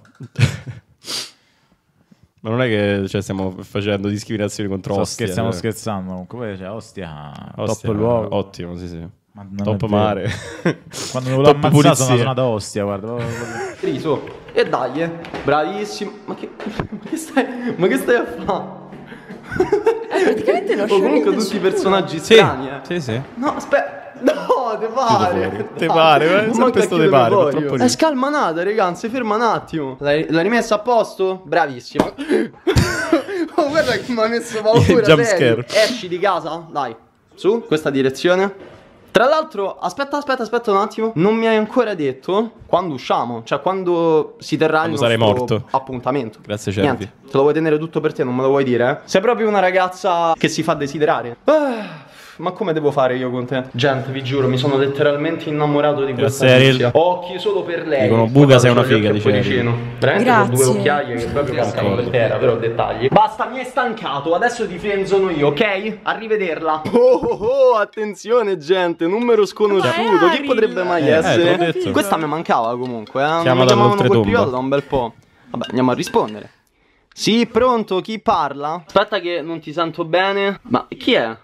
Ma non è che stiamo facendo discriminazioni contro Ostia.
Stiamo scherzando. Comunque poi c'è Ostia,
Ostia,
top luogo.
Ottimo, sì.
Ma
top mare.
Quando me l'ho
Top
ammazzato sono
pulizia.
suonato a Ostia, guarda.
Riso. E dai, bravissimo. Ma che stai a fare?
Praticamente lo
O comunque
scioglimento
tutti i
sul
personaggi
Sì,
strani,
sì.
No, aspetta. No, te pare.
Te pare, sempre questo te pare. Purtroppo
È scalmanata, ragazzi, ferma un attimo. L'hai rimessa a posto? Bravissima. Oh, guarda che mi ha messo paura.
Jump
serio.
scare.
Esci di casa, dai. Su, questa direzione. Tra l'altro, aspetta un attimo. Non mi hai ancora detto quando usciamo, cioè quando si terrà
quando
il
sarai
nostro
morto.
appuntamento.
Grazie, Cervi.
Niente, te lo vuoi tenere tutto per te, non me lo vuoi dire? Sei proprio una ragazza che si fa desiderare. Ma come devo fare io con te? Gente, vi giuro, mi sono letteralmente innamorato di questa tizia. Ho occhi solo per lei.
Dicono Buga sei una figa, dicevi.
Veramente con due occhiaie che proprio cascano per terra, però dettagli. Basta, mi hai stancato, adesso ti frenzono io, ok? Arrivederla. Oh, attenzione gente, numero sconosciuto. Chi potrebbe mai essere? Questa mi mancava comunque, eh.
Chiama
mi chiamavano
dall'oltretomba.
quel privato da un bel po'. Vabbè, andiamo a rispondere. Sì, pronto, chi parla? Aspetta che non ti sento bene. Ma chi è?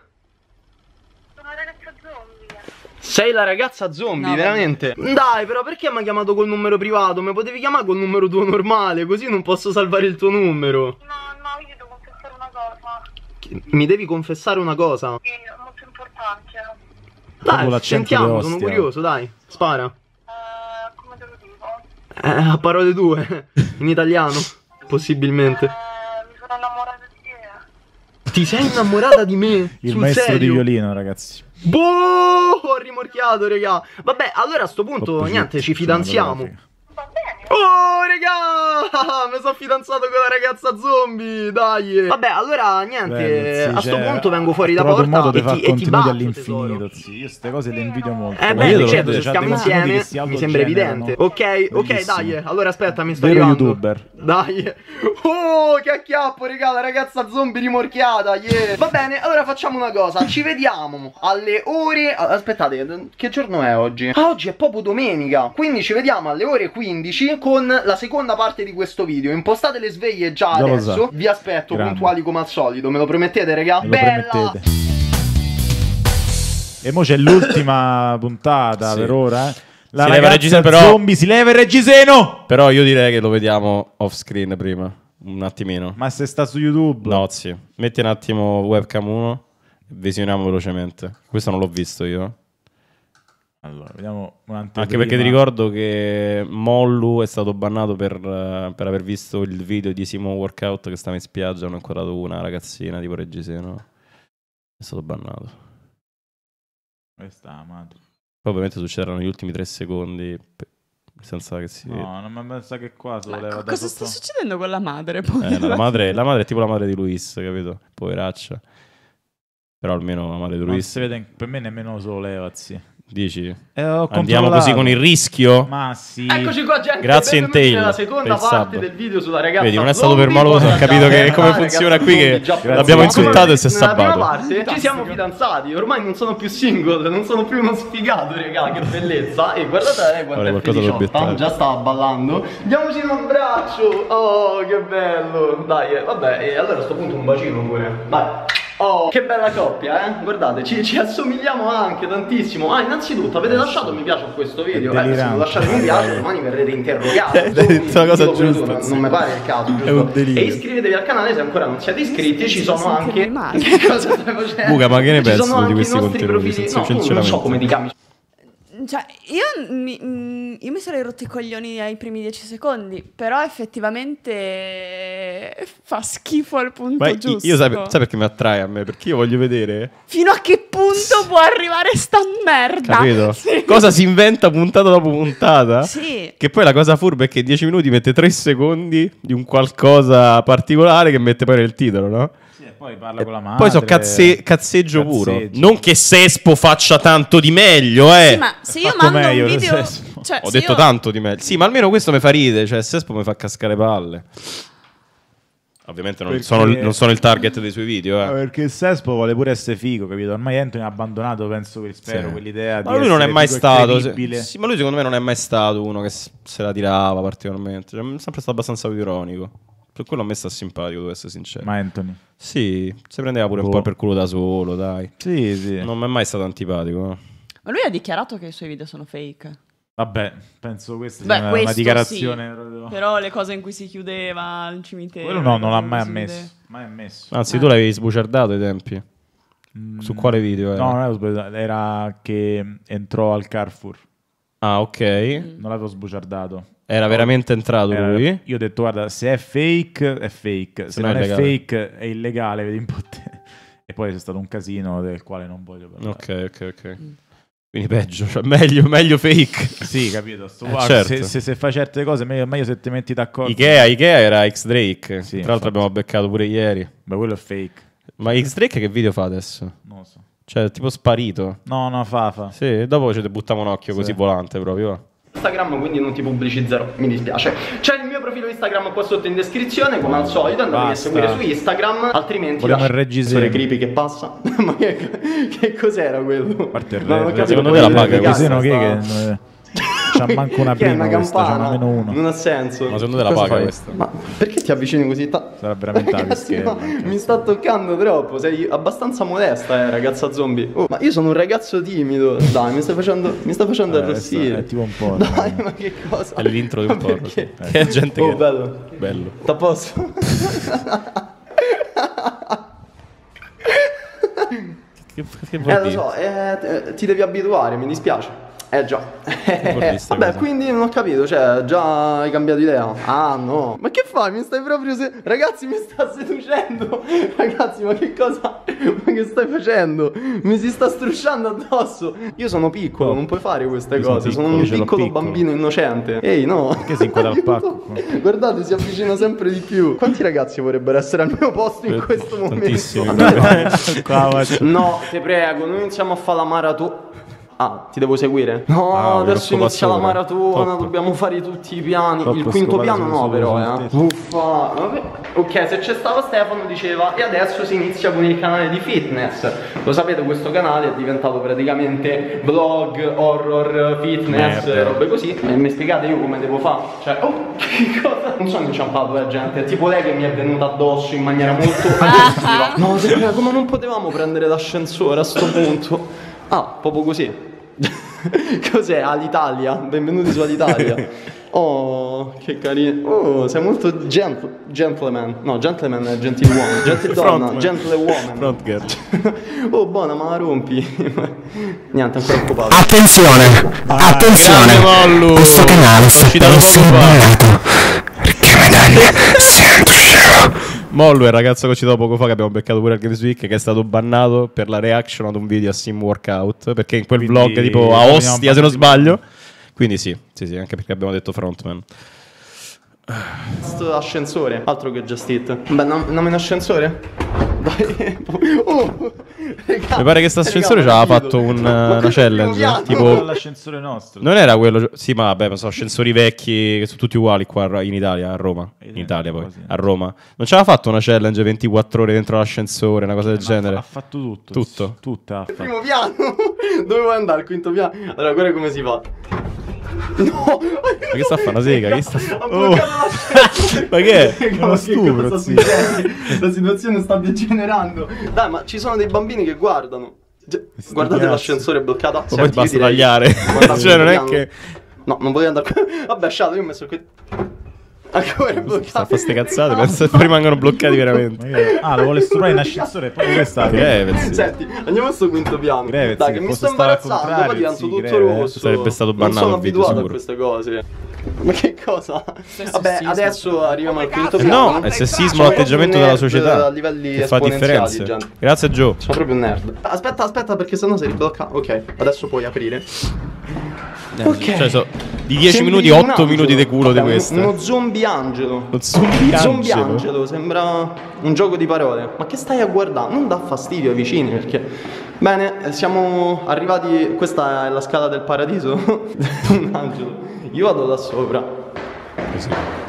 Sei la ragazza zombie, no, veramente? Dai, però perché mi hai chiamato col numero privato? Mi potevi chiamare col numero tuo normale, così non posso salvare il tuo numero.
No, io devo confessare una cosa.
Mi devi confessare una cosa?
Sì, molto importante.
Dai, sentiamo, sono curioso, dai, spara.
Come te lo dico?
A parole tue, in italiano, possibilmente.
Mi sono innamorata di te.
Ti sei innamorata di me?
Il
Sul
maestro
serio?
di violino, ragazzi.
Boh, ho rimorchiato, raga. Vabbè, allora a sto punto, niente, ci fidanziamo.
Va bene.
Oh, raga, mi sono fidanzato con la ragazza zombie, dai. Vabbè, allora, niente,
Beh, sì,
a sto punto vengo fuori da
trovato
porta
un modo di far
e ti
contenuti
bacio,
all'infinito,
tesoro.
sì. Io queste cose le invidio molto.
Beh,
io
certo,
c'ha
se stiamo
dei contenuti
insieme,
che si
mi sembra evidente. Ok,
Bellissimo.
dai, allora aspetta, mi sto
Vero
arrivando.
youtuber.
Dai. Oh, che acchiappo, raga, la ragazza zombie rimorchiata, yeah. Va bene, allora facciamo una cosa. Ci vediamo alle ore... Aspettate, che giorno è oggi? Ah, oggi è proprio domenica. Quindi ci vediamo alle ore 15 con la seconda parte di questo video. Impostate le sveglie già
lo
adesso.
so.
Vi aspetto
Grande.
puntuali come al solito. Me lo promettete, raga?
Me lo
Bella!
promettete. E mo c'è l'ultima puntata
Sì.
per ora, eh. La
Si leva il
ragazza
reggiseno, però-
zombie, si leva il reggiseno!
Però io direi che lo vediamo off screen prima. Un attimino.
Ma se sta su YouTube?
No, sì. Metti un attimo webcam 1 e visioniamo velocemente. Questo non l'ho visto io.
Allora, vediamo un'anteprima.
Anche perché ti ricordo che Mollu è stato bannato per aver visto il video di Simon Workout che stava in spiaggia. Hanno incontrato una ragazzina tipo Reggiseno. È stato bannato.
Questa madre.
Poi ovviamente succederanno gli ultimi 3 secondi. Senza che si...
No, non mi pensa che qua se lo
Ma
leva da
cosa
sotto.
sta succedendo con la madre? Poi
no, la madre è tipo la madre di Luis, capito? Poveraccia. Però almeno la madre di
Non
Luis.
si vede, per me nemmeno se lo leva, sì.
Dici?
Ho
Andiamo
controllato.
così con il rischio?
Ma sì.
Eccoci qua, gente.
Grazie
benvenuti
Intel
nella
per
seconda
il
parte
sub.
del video sulla ragazza
Vedi, non è stato
zombie.
permaloso, ho capito che come funziona qui che l'abbiamo insultato e si è
Nella prima
sabbato.
parte ci siamo fidanzati, ormai non sono più single, non sono più uno sfigato, raga, che bellezza. E guardate lei quanto
Ora
è
qualcosa da
feliciotta,
obiettare.
già stava ballando. Diamoci un abbraccio. Oh, che bello. Dai, vabbè, e allora a sto punto un bacino pure. Vai. Oh, che bella coppia, eh? Guardate, ci assomigliamo anche tantissimo. Ah, innanzitutto, avete lasciato mi piace a questo video? Se non lasciate mi piace, domani verrete interrogati.
Hai detto la cosa giusta,
Non mi pare il caso, giusto?
È un delirio.
E iscrivetevi al canale se ancora non siete iscritti. Ci sono anche... Che cosa stai facendo?
Buga, ma che ne
Ci sono
pensi di
anche
questi
i nostri
contenuti?
profili.
Senza-
No, non so
sinceramente.
come ti chiami.
Cioè, io mi sarei rotto i coglioni ai primi 10 secondi, però effettivamente fa schifo al punto
Ma
giusto.
io sai perché mi attrae a me? Perché io voglio vedere,
Fino a che punto può arrivare sta merda?
capito?
Sì.
Cosa si inventa puntata dopo puntata?
Sì.
Che poi la cosa furba è che 10 minuti mette 3 secondi di un qualcosa particolare che mette poi nel titolo, no?
Sì, e poi parla con la madre.
Poi so cazzeggio puro.
Cazzeggio.
Non che Sespo faccia tanto di meglio,
Sì, ma se io
Fatto
mando
meglio
un
del
video...
Sespo.
Cioè,
Ho
se
detto
io-
tanto di meglio. Sì, ma almeno questo mi fa ridere. Cioè, Sespo mi fa cascare palle. Ovviamente non,
Perché-
non sono il target dei suoi video,
Perché il Sespo vuole pure essere figo, capito? Ormai Anthony ha abbandonato, penso, spero,
Sì.
quell'idea
Ma
di
lui non è
essere
mai
figo e
stato.
credibile.
Sì, ma lui secondo me non è mai stato uno che se la tirava particolarmente. Cioè, è sempre stato abbastanza ironico. Per quello a me sta simpatico, devo essere sincero.
Ma Anthony?
Sì, si prendeva pure un
Boh.
po' per culo da solo, dai.
Sì, sì.
Non mi è mai stato antipatico.
Ma lui ha dichiarato che i suoi video sono fake.
Vabbè, penso questa
Beh,
sia una
questo
dichiarazione.
sì.
proprio.
Però le cose in cui si chiudeva al cimitero...
Quello no, non l'ha
le
mai
cose
ammesso.
così.
Mai ammesso.
Anzi, tu l'avevi sbugiardato ai tempi. Su quale video era?
No, non era sbagliato, era che entrò al Carrefour.
Ah, ok.
Non l'avevo sbugiardato.
Era veramente entrato lui?
Io ho detto, guarda, se è fake, è fake. Se
no
non
è
è
illegale.
fake, è illegale, vedi un po' te. E poi c'è stato un casino del quale non voglio parlare.
Ok. Quindi peggio, cioè meglio fake.
Sì, capito.
Certo.
Se fai certe cose, meglio se ti metti d'accordo.
Ikea era X-Drake.
Sì,
tra l'altro abbiamo beccato pure ieri.
Ma quello è fake.
Ma X-Drake che video fa adesso?
Non lo so.
Cioè, tipo sparito.
No, fa.
Sì, dopo ci buttiamo un occhio così volante proprio. Va.
Instagram, quindi non ti pubblicizzerò, mi dispiace. C'è il mio profilo Instagram qua sotto in descrizione, come al solito, andate a seguire su Instagram, altrimenti
vogliamo il reggiseno
creepy che passa. Ma che cos'era quello?
Parte il
secondo te la paga
reggiseno che c'ha manco una prima, questa c'ha una -1.
Non ha senso.
Ma secondo te la paga questa?
Ma perché ti avvicini così?
Sarà veramente
ragazzi, no, mi sta toccando troppo. Sei abbastanza modesta, ragazza zombie. Ma io sono un ragazzo timido. Dai, mi sta facendo arrossire.
È tipo un po'.
Dai, ma che cosa?
È l'intro di un po'. Che è gente che...
bello. T'ha posto?
Che vuol dire?
Lo so, ti devi abituare, mi dispiace. Già. Vabbè, quindi non ho capito, cioè, già hai cambiato idea? Ah, no. Ma che fai? Mi stai proprio ragazzi, mi sta seducendo. Ragazzi, ma che cosa? Ma che stai facendo? Mi si sta strusciando addosso. Io sono piccolo, non puoi fare queste cose. Sono un piccolo bambino innocente. Ehi, no.
Perché si inquadra al pacco?
Guardate, si avvicina sempre di più. Quanti ragazzi vorrebbero essere al mio posto in questo momento?
Tantissimi.
No, ti prego, noi iniziamo a fare la maratona. Ah, ti devo seguire? No, adesso inizia la maratona, dobbiamo fare tutti i piani. Il quinto piano no, però, Uffa. Ok, se c'è stato Stefano diceva e adesso si inizia con il canale di fitness. Lo sapete, questo canale è diventato praticamente vlog, horror, fitness, robe così. E mi spiegate io come devo fare? Cioè, che cosa? Non sono inciampato, gente. È tipo lei che mi è venuta addosso in maniera molto aggressiva. No, te prego, come non potevamo prendere l'ascensore a sto punto? Ah, proprio così. Cos'è? All'Italia? Benvenuti su All'Italia. Oh, che carino. Oh, sei molto gentleman. No, gentleman è gentiluomo. Gentildonna, gentlewoman.
Front girl.
Oh, buona, ma la rompi. Niente, ancora occupato.
Attenzione! Attenzione! Questo canale sta per essere ballato. Perché medaglia sento scemo.
Mollo è il ragazzo che ho citato poco fa, che abbiamo beccato pure al Games Week, che è stato bannato per la reaction ad un video a Sim Workout, perché in quel vlog tipo a Ostia, se non sbaglio. Quindi sì, anche perché abbiamo detto frontman.
Questo ascensore, altro che Just Eat. Beh, nome in ascensore? Dai.
Mi pare che sto ascensore ci aveva fatto una challenge. Tipo
l'ascensore nostro.
Non era quello. Sì, ma vabbè, sono ascensori vecchi che sono tutti uguali qua in Italia, a Roma. In Italia poi, a Roma. Non ci aveva fatto una challenge 24 ore dentro l'ascensore, una cosa del genere?
Ha fatto tutto. Tutta.
Il primo piano. Dove vuoi andare? Il quinto piano. Allora, guarda come si fa. No!
Ma che sta a fare una sega? Che sta
Ma
che è? Uno stupro, sì.
La situazione sta degenerando. Dai, ma ci sono dei bambini che guardano. Guardate l'ascensore bloccato.
Poi basta tagliare. Cioè, non è che...
No, non volevo andare qua. Vabbè, Shadow, io ho messo qui. Ancora bloccato.
Sta a fare ste cazzate, penso che poi rimangono bloccati veramente.
Ah, lo vuole stuprare in ascensore e poi questa.
Senti, andiamo a sto quinto piano. Dai, che mi sto imbarazzando, poi divento tutto rosso.
Sarebbe stato bannato.
Non sono abituato a queste cose. Ma che cosa? Vabbè, adesso arriviamo al quinto piano.
No, è sessismo l'atteggiamento della società.
A livelli
che fa differenze.
Gente.
Grazie Joe.
Sono proprio un nerd. Aspetta, perché sennò si riblocca. Ok, adesso puoi aprire. Ok.
Cioè, di 10 minuti, 8 minuti di culo di questo.
Uno zombie angelo.
Lo zombie
angelo, sembra un gioco di parole. Ma che stai a guardare? Non dà fastidio ai vicini, perché... Bene, siamo arrivati... Questa è la scala del paradiso. Un angelo. Io vado da sopra.
Così.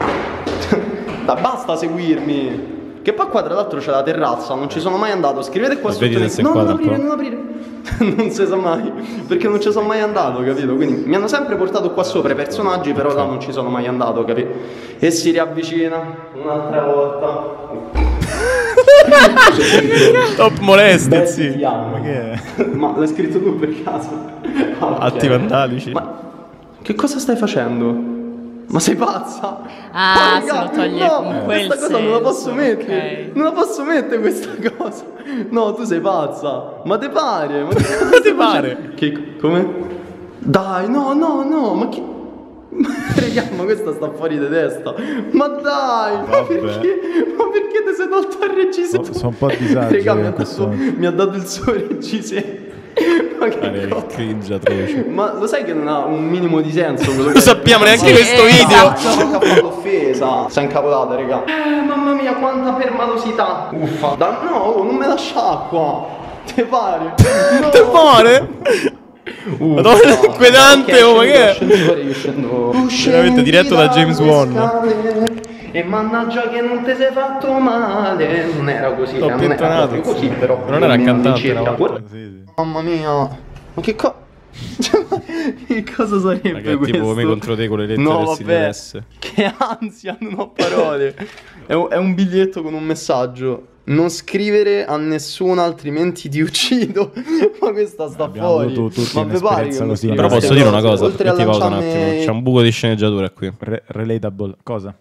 Dai, basta seguirmi. Che poi qua tra l'altro c'è la terrazza. Non ci sono mai andato. Scrivete qua sotto. Non aprire. Non si sa mai. Perché non ci sono mai andato, capito? Quindi mi hanno sempre portato qua sopra i personaggi, però là non ci sono mai andato, capito? E si riavvicina un'altra volta.
Top moleste, sì.
Ma che è? Ma l'hai scritto tu per caso?
Atti vandalici.
Ma che cosa stai facendo? Ma sei pazza?
Ah, se lo toglie con quel
questa cosa non la posso mettere. Okay. Non la posso mettere questa cosa. No, tu sei pazza. Ma te pare? Ma che cosa ti pare? Che, come? Dai, no, ma che... Raga, ma questa sta fuori di testa. Ma dai, ma perché ti sei tolto il reggiseno?
Sono un po' a disagio.
Raga, mi ha dato il suo reggiseno. Ma che
cringe atroce.
Ma lo sai che non ha un minimo di senso quello
Lo
che
sappiamo neanche questo video.
C'è fatto offesa. Sei incavolata, raga. Mamma mia, quanta permalosità. Uffa. No, non me lascia qua. Te pare? No.
Te pare? Madonna, inquietante, oh, ma che è? Veramente diretto da James Wan.
E mannaggia che non ti sei fatto male. Non era così,
L'ho
non era
pentonato,
proprio così, però.
non era cantante una
Guarda.
volta.
Mamma mia. Ma che cosa sarebbe
Ma che è
questo?
tipo me contro te con le lettere
No,
del
vabbè.
signore S.
Che ansia, non ho parole. È un biglietto con un messaggio. Non scrivere a nessuno altrimenti ti uccido. Ma questa sta fuori. Ma vi pare che
così.
Però posso dire una cosa,
oltre a
metti pausa un
lanciarmi-
attimo. C'è un buco di sceneggiatura qui.
Relatable. Cosa?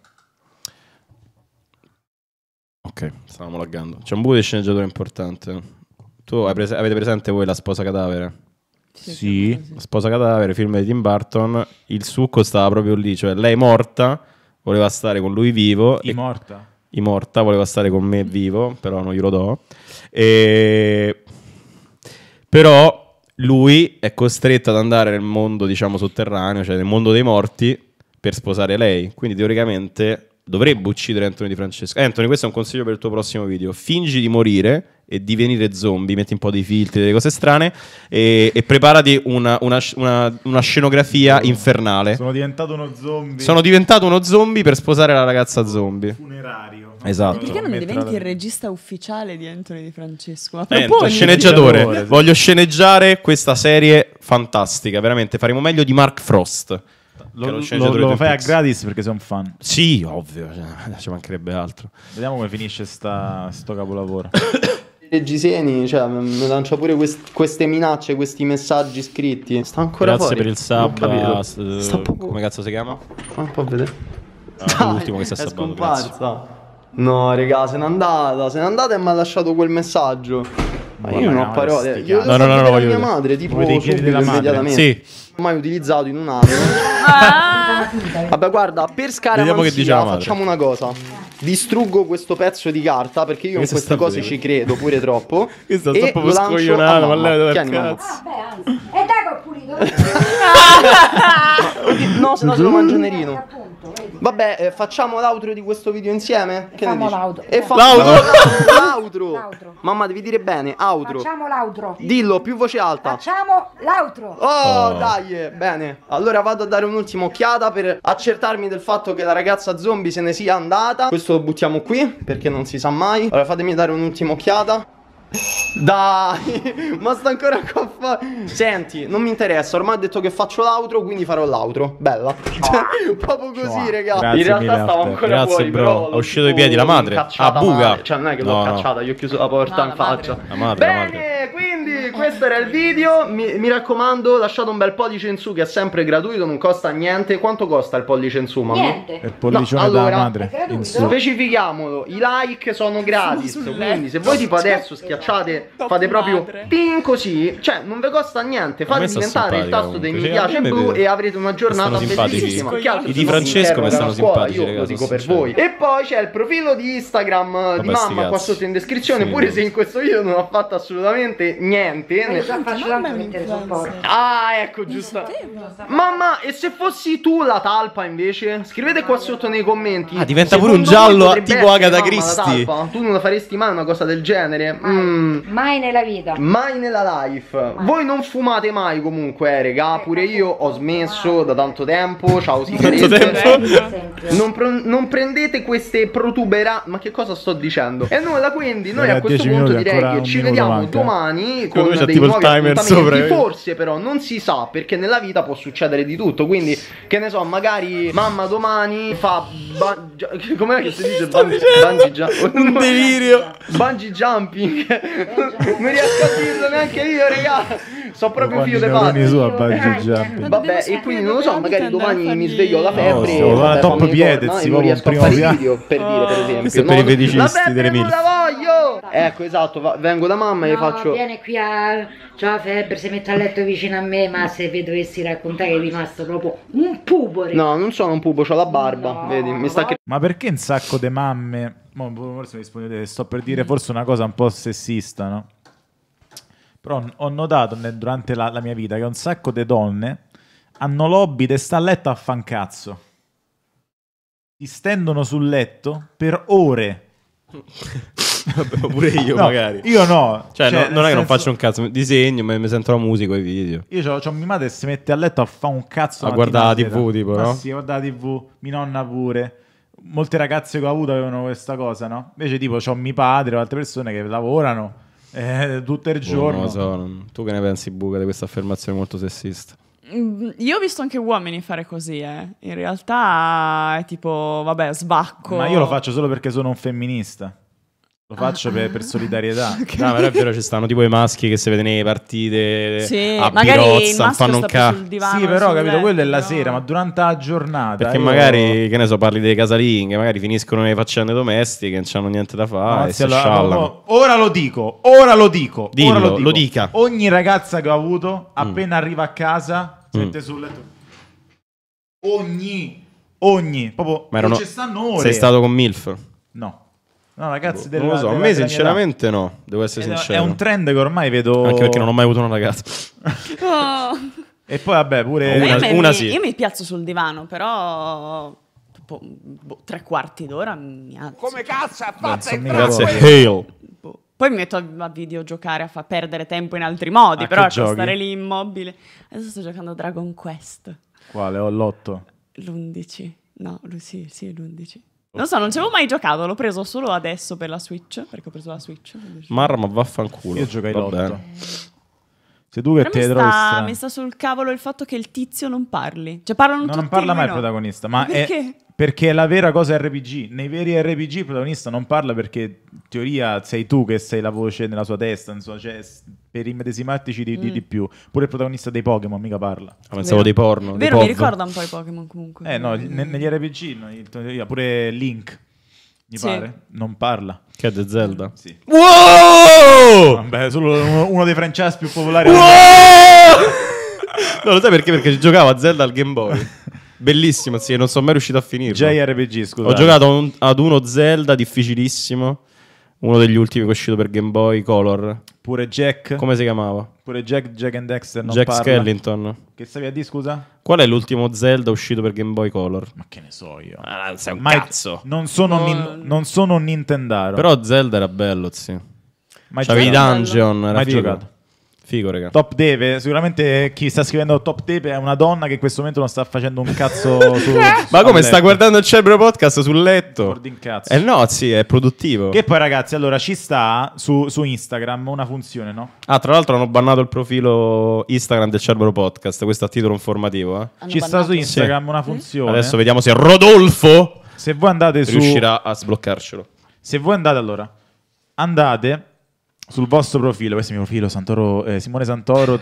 Ok, stavamo laggando. C'è un buco di sceneggiatura importante. Tu avete presente voi La sposa cadavere?
Sì.
La sposa cadavere, film di Tim Burton. Il succo stava proprio lì, cioè lei morta voleva stare con lui vivo. Morta voleva stare con me vivo, però non glielo do. Però lui è costretto ad andare nel mondo, diciamo, sotterraneo, cioè nel mondo dei morti, per sposare lei. Quindi teoricamente dovrebbe uccidere Anthony Di Francesco. Anthony, questo è un consiglio per il tuo prossimo video. Fingi di morire e divenire zombie, metti un po' di filtri, delle cose strane e preparati una scenografia infernale.
Sono diventato uno zombie.
Sono diventato uno zombie per sposare la ragazza zombie.
Funerario.
Esatto.
Perché non diventi il regista ufficiale di Anthony Di Francesco? Ma
Niente,
proponi?
sceneggiatore. Voglio sceneggiare questa serie fantastica, veramente. Faremo meglio di Mark Frost.
Lo fai a gratis perché sei un fan.
Sì, ovvio, ci mancherebbe altro.
Vediamo come finisce sto capolavoro.
Reggiseni, cioè, mi lancia pure queste minacce, questi messaggi scritti. Sta ancora
Grazie
fuori.
per il sub.
Sta poco.
Come cazzo si chiama?
Un po' a vedere.
L'ultimo che si è
È
sabbato, grazie.
scomparsa. No, raga, se n'è andata e mi ha lasciato quel messaggio. Ma io non ho parole. Io devo
No,
chiedere a
voglio
mia
vedere.
madre, tipo
Vuoi chiedere
subito,
alla madre?
immediatamente.
Sì.
Mai utilizzato in un anno. Vabbè, guarda, per
Vediamo che dice la
scaramanzia
madre.
facciamo una cosa. Distruggo questo pezzo di carta perché io in
Questo
queste
sta
cose
bene.
ci credo pure troppo.
Questo
e
sta proprio
lo lancio
scoglionato,
a
ma
mamma.
lei dove
Tieni, mamma.
cazzo?
E dai che ho pulito.
No, se no se lo mangia Nerino. Vabbè, facciamo l'outro di questo video insieme? Che ne
Facciamo
dici?
l'outro.
E fa-
L'outro.
L'outro. Mamma, devi dire bene, outro.
Facciamo l'outro.
Dillo, più voce alta.
Facciamo l'outro.
Oh, dai, bene. Allora vado a dare un'ultima occhiata per accertarmi del fatto che la ragazza zombie se ne sia andata. Questo lo buttiamo qui, perché non si sa mai. Allora fatemi dare un'ultima occhiata. Dai, ma sta ancora qua a fare. Senti, non mi interessa, ormai ho detto che faccio l'outro, quindi farò l'outro. Bella. Proprio così, raga.
Grazie
In realtà
mille,
stavo
Alter.
ancora
Grazie,
fuori,
bro.
però
Ha uscito i piedi la madre.
cacciata
A buca.
male. Cioè non è che l'ho
No, no.
cacciata, gli ho chiuso la porta in faccia.
La madre, la
Bene,
madre.
quindi questo era il video. Mi raccomando, lasciate un bel pollice in su che è sempre gratuito, non costa niente. Quanto costa il pollice in su, mamma?
Niente.
Il pollicione
No, allora,
della madre. In su.
Specifichiamolo, i like sono gratis, quindi se voi tipo adesso schiacciate, fate proprio ping così, cioè non vi costa niente,
A
fate
me sta
diventare il
simpatica
tasto dei mi
comunque. Cioè,
piace
a me
blu
vede-
e avrete una giornata
stanno simpatici.
bellissima. Che altro,
I
se
di
no
Francesco
mi
mi stanno
interrogano a scuola,
simpatici,
io
raga,
lo
sono
dico per
sincero.
voi. E poi c'è il profilo di Instagram di
Vabbè, sti
mamma qua
cazzi.
sotto in descrizione,
Sì,
pure
no.
se in questo video non ho fatto assolutamente niente.
Io già faccio tanto mettere supporto.
Ah, ecco, giusto. Mamma, e se fossi tu la talpa invece? Scrivete qua sotto nei commenti.
Ah, diventa pure un
Secondo voi
giallo
potrebbe
tipo
essere
Agatha
mamma la
Christie.
talpa? Tu non la faresti mai una cosa del genere?
Mai nella vita.
Mai nella life. Voi non fumate mai comunque, regà. Pure io ho smesso da tanto tempo. Ciao sigarette. Non prendete queste protuberanze. Ma che cosa sto dicendo? E nulla, quindi noi
Era
a questo
10
punto
minuti,
direi
ancora
che
un
ci
minuto
vediamo
manca.
domani
Secondo me
con
c'è
dei
tipo il
nuovi
timer
appuntamenti.
sopra.
Forse però non si sa, perché nella vita può succedere di tutto. Quindi che ne so, magari mamma domani fa com'è che si dice?
Un delirio.
Bungee jumping. Non riesco a dirlo neanche io, raga. So proprio figlio di
neuroni su a
padre.
bungee jumping.
Vabbè, e quindi non lo so, magari domani mi sveglio alla febbre.
stiamo
vabbè,
alla top
fammi
piede,
corna,
si
e
proprio
non riesco a
un
fare
primo
i video, per dire, per esempio.
Questo è per i feticisti
la febbre
delle
non
MILF.
la voglio. Ecco, esatto, vengo da mamma e gli faccio.
Viene qui a c'ho la febbre, si mette a letto vicino a me, ma se vi dovessi raccontare che è rimasto proprio un pubore.
No, non sono un pupo, c'ho la barba, vedi, mi sta
Ma perché un sacco di mamme? Forse mi rispondete, sto per dire forse una cosa un po' sessista, no? Però ho notato durante la mia vita che un sacco di donne hanno l'hobby di sta a letto a fancazzo. Si stendono sul letto per ore.
Vabbè, pure io magari.
Io no.
Cioè, non è che non
senso-
faccio un cazzo, disegno, mi sento la musica e i video.
Io c'ho mia madre che si mette a letto a fare un cazzo
A
mattina
guardare la
sera.
TV, tipo,
Ma
no?
sì, guarda la TV, mia nonna pure. Molte ragazze che ho avuto avevano questa cosa, no? Invece tipo c'ho mio padre o altre persone che lavorano tutto il giorno.
Non lo so, tu che ne pensi, Buca, di questa affermazione molto sessista?
Io ho visto anche uomini fare così, In realtà è tipo, vabbè, sbacco.
Ma io lo faccio solo perché sono un femminista. Lo faccio per solidarietà.
No, però è vero, ci stanno tipo i maschi che si vedono nelle partite
Sì,
a
magari il
birozza, non
maschio
fanno un
sta più
cazzo.
sul divano,
Sì, però
sul
capito,
letto,
quello è la
però-
sera, ma durante la giornata.
Perché
io-
magari, che ne so, parli delle casalinghe, magari finiscono nelle faccende domestiche, non c'hanno niente da fare
No,
e
anzi,
si
allora,
sciallano.
ora lo dico. Dillo,
lo dica.
Ogni ragazza che ho avuto, appena arriva a casa, si mette sul letto. Ogni, proprio.
Ma erano...
ci stanno ore.
Sei stato con MILF?
No, ragazzi
Non lo so, a me sinceramente no, devo essere sincero.
È un trend che ormai vedo.
Anche perché non ho mai avuto una ragazza.
Oh.
E poi vabbè, pure
Io mi piazzo sul divano, però dopo 3/4 d'ora mi alzo.
Come cazzo ha fatto a
Grazie,
entrare?
Hale.
Poi mi metto a videogiocare, a far perdere tempo in altri modi,
A
però
che
ecco,
giochi?
stare lì immobile. Adesso sto giocando a Dragon Quest.
Quale? Ho l'8.
L'11. No, sì, l'11. Non so, non ci avevo mai giocato, l'ho preso solo adesso per la Switch, perché ho preso la Switch.
Marra, ma vaffanculo.
Io giocai
Va
l'8.
bene.
Sei tu che
Però
te trovi strano.
mi sta sul cavolo il fatto che il tizio non parli. Cioè parlano tutti
Non parla mai il
lui no.
protagonista, ma
Perché?
perché è la vera cosa RPG. Nei veri RPG il protagonista non parla perché in teoria sei tu che sei la voce nella sua testa, insomma, cioè, per immedesimarti di più. Pure il protagonista dei Pokémon mica parla.
Pensavo dei porno.
Vero, mi ricorda un po' i Pokémon comunque.
No, negli RPG no, in teoria, pure Link mi
Sì.
pare non parla.
Che è The Zelda?
Sì.
Wow!
Vabbè, solo uno dei franchise più popolari.
No, lo sai perché? Perché giocavo a Zelda al Game Boy. Bellissimo, sì, non sono mai riuscito a finirlo.
JRPG, scusa.
Ho giocato ad uno Zelda difficilissimo, uno degli ultimi che è uscito per Game Boy Color.
Pure Jack.
Come si chiamava?
Pure Jack and Dexter non
Jack
parla.
Skellington.
Che stavi a dire, scusa?
Qual è l'ultimo Zelda uscito per Game Boy Color?
Ma che ne so io.
Ah, sei un
Mai-
cazzo.
Non sono un Nintendaro.
Però Zelda era bello, sì.
Mai
C'avevi i
giocato?
dungeon, era
Mai
figo.
giocato.
Figo, raga.
Top Deve, sicuramente chi sta scrivendo Top Deve è una donna che in questo momento non sta facendo un cazzo su
Ma come
al
sta
letto.
guardando il Cerbero Podcast sul letto?
Guardi in cazzo.
No, sì, è produttivo.
Che poi ragazzi, allora ci sta su Instagram una funzione, no?
Ah, tra l'altro hanno bannato il profilo Instagram del Cerbero Podcast, questo a titolo informativo,
Ci sta su Instagram una funzione.
Adesso vediamo se Rodolfo
Se voi andate su
riuscirà a sbloccarcelo.
Se voi andate sul vostro profilo, questo è il mio profilo Santoro, Simone Santoro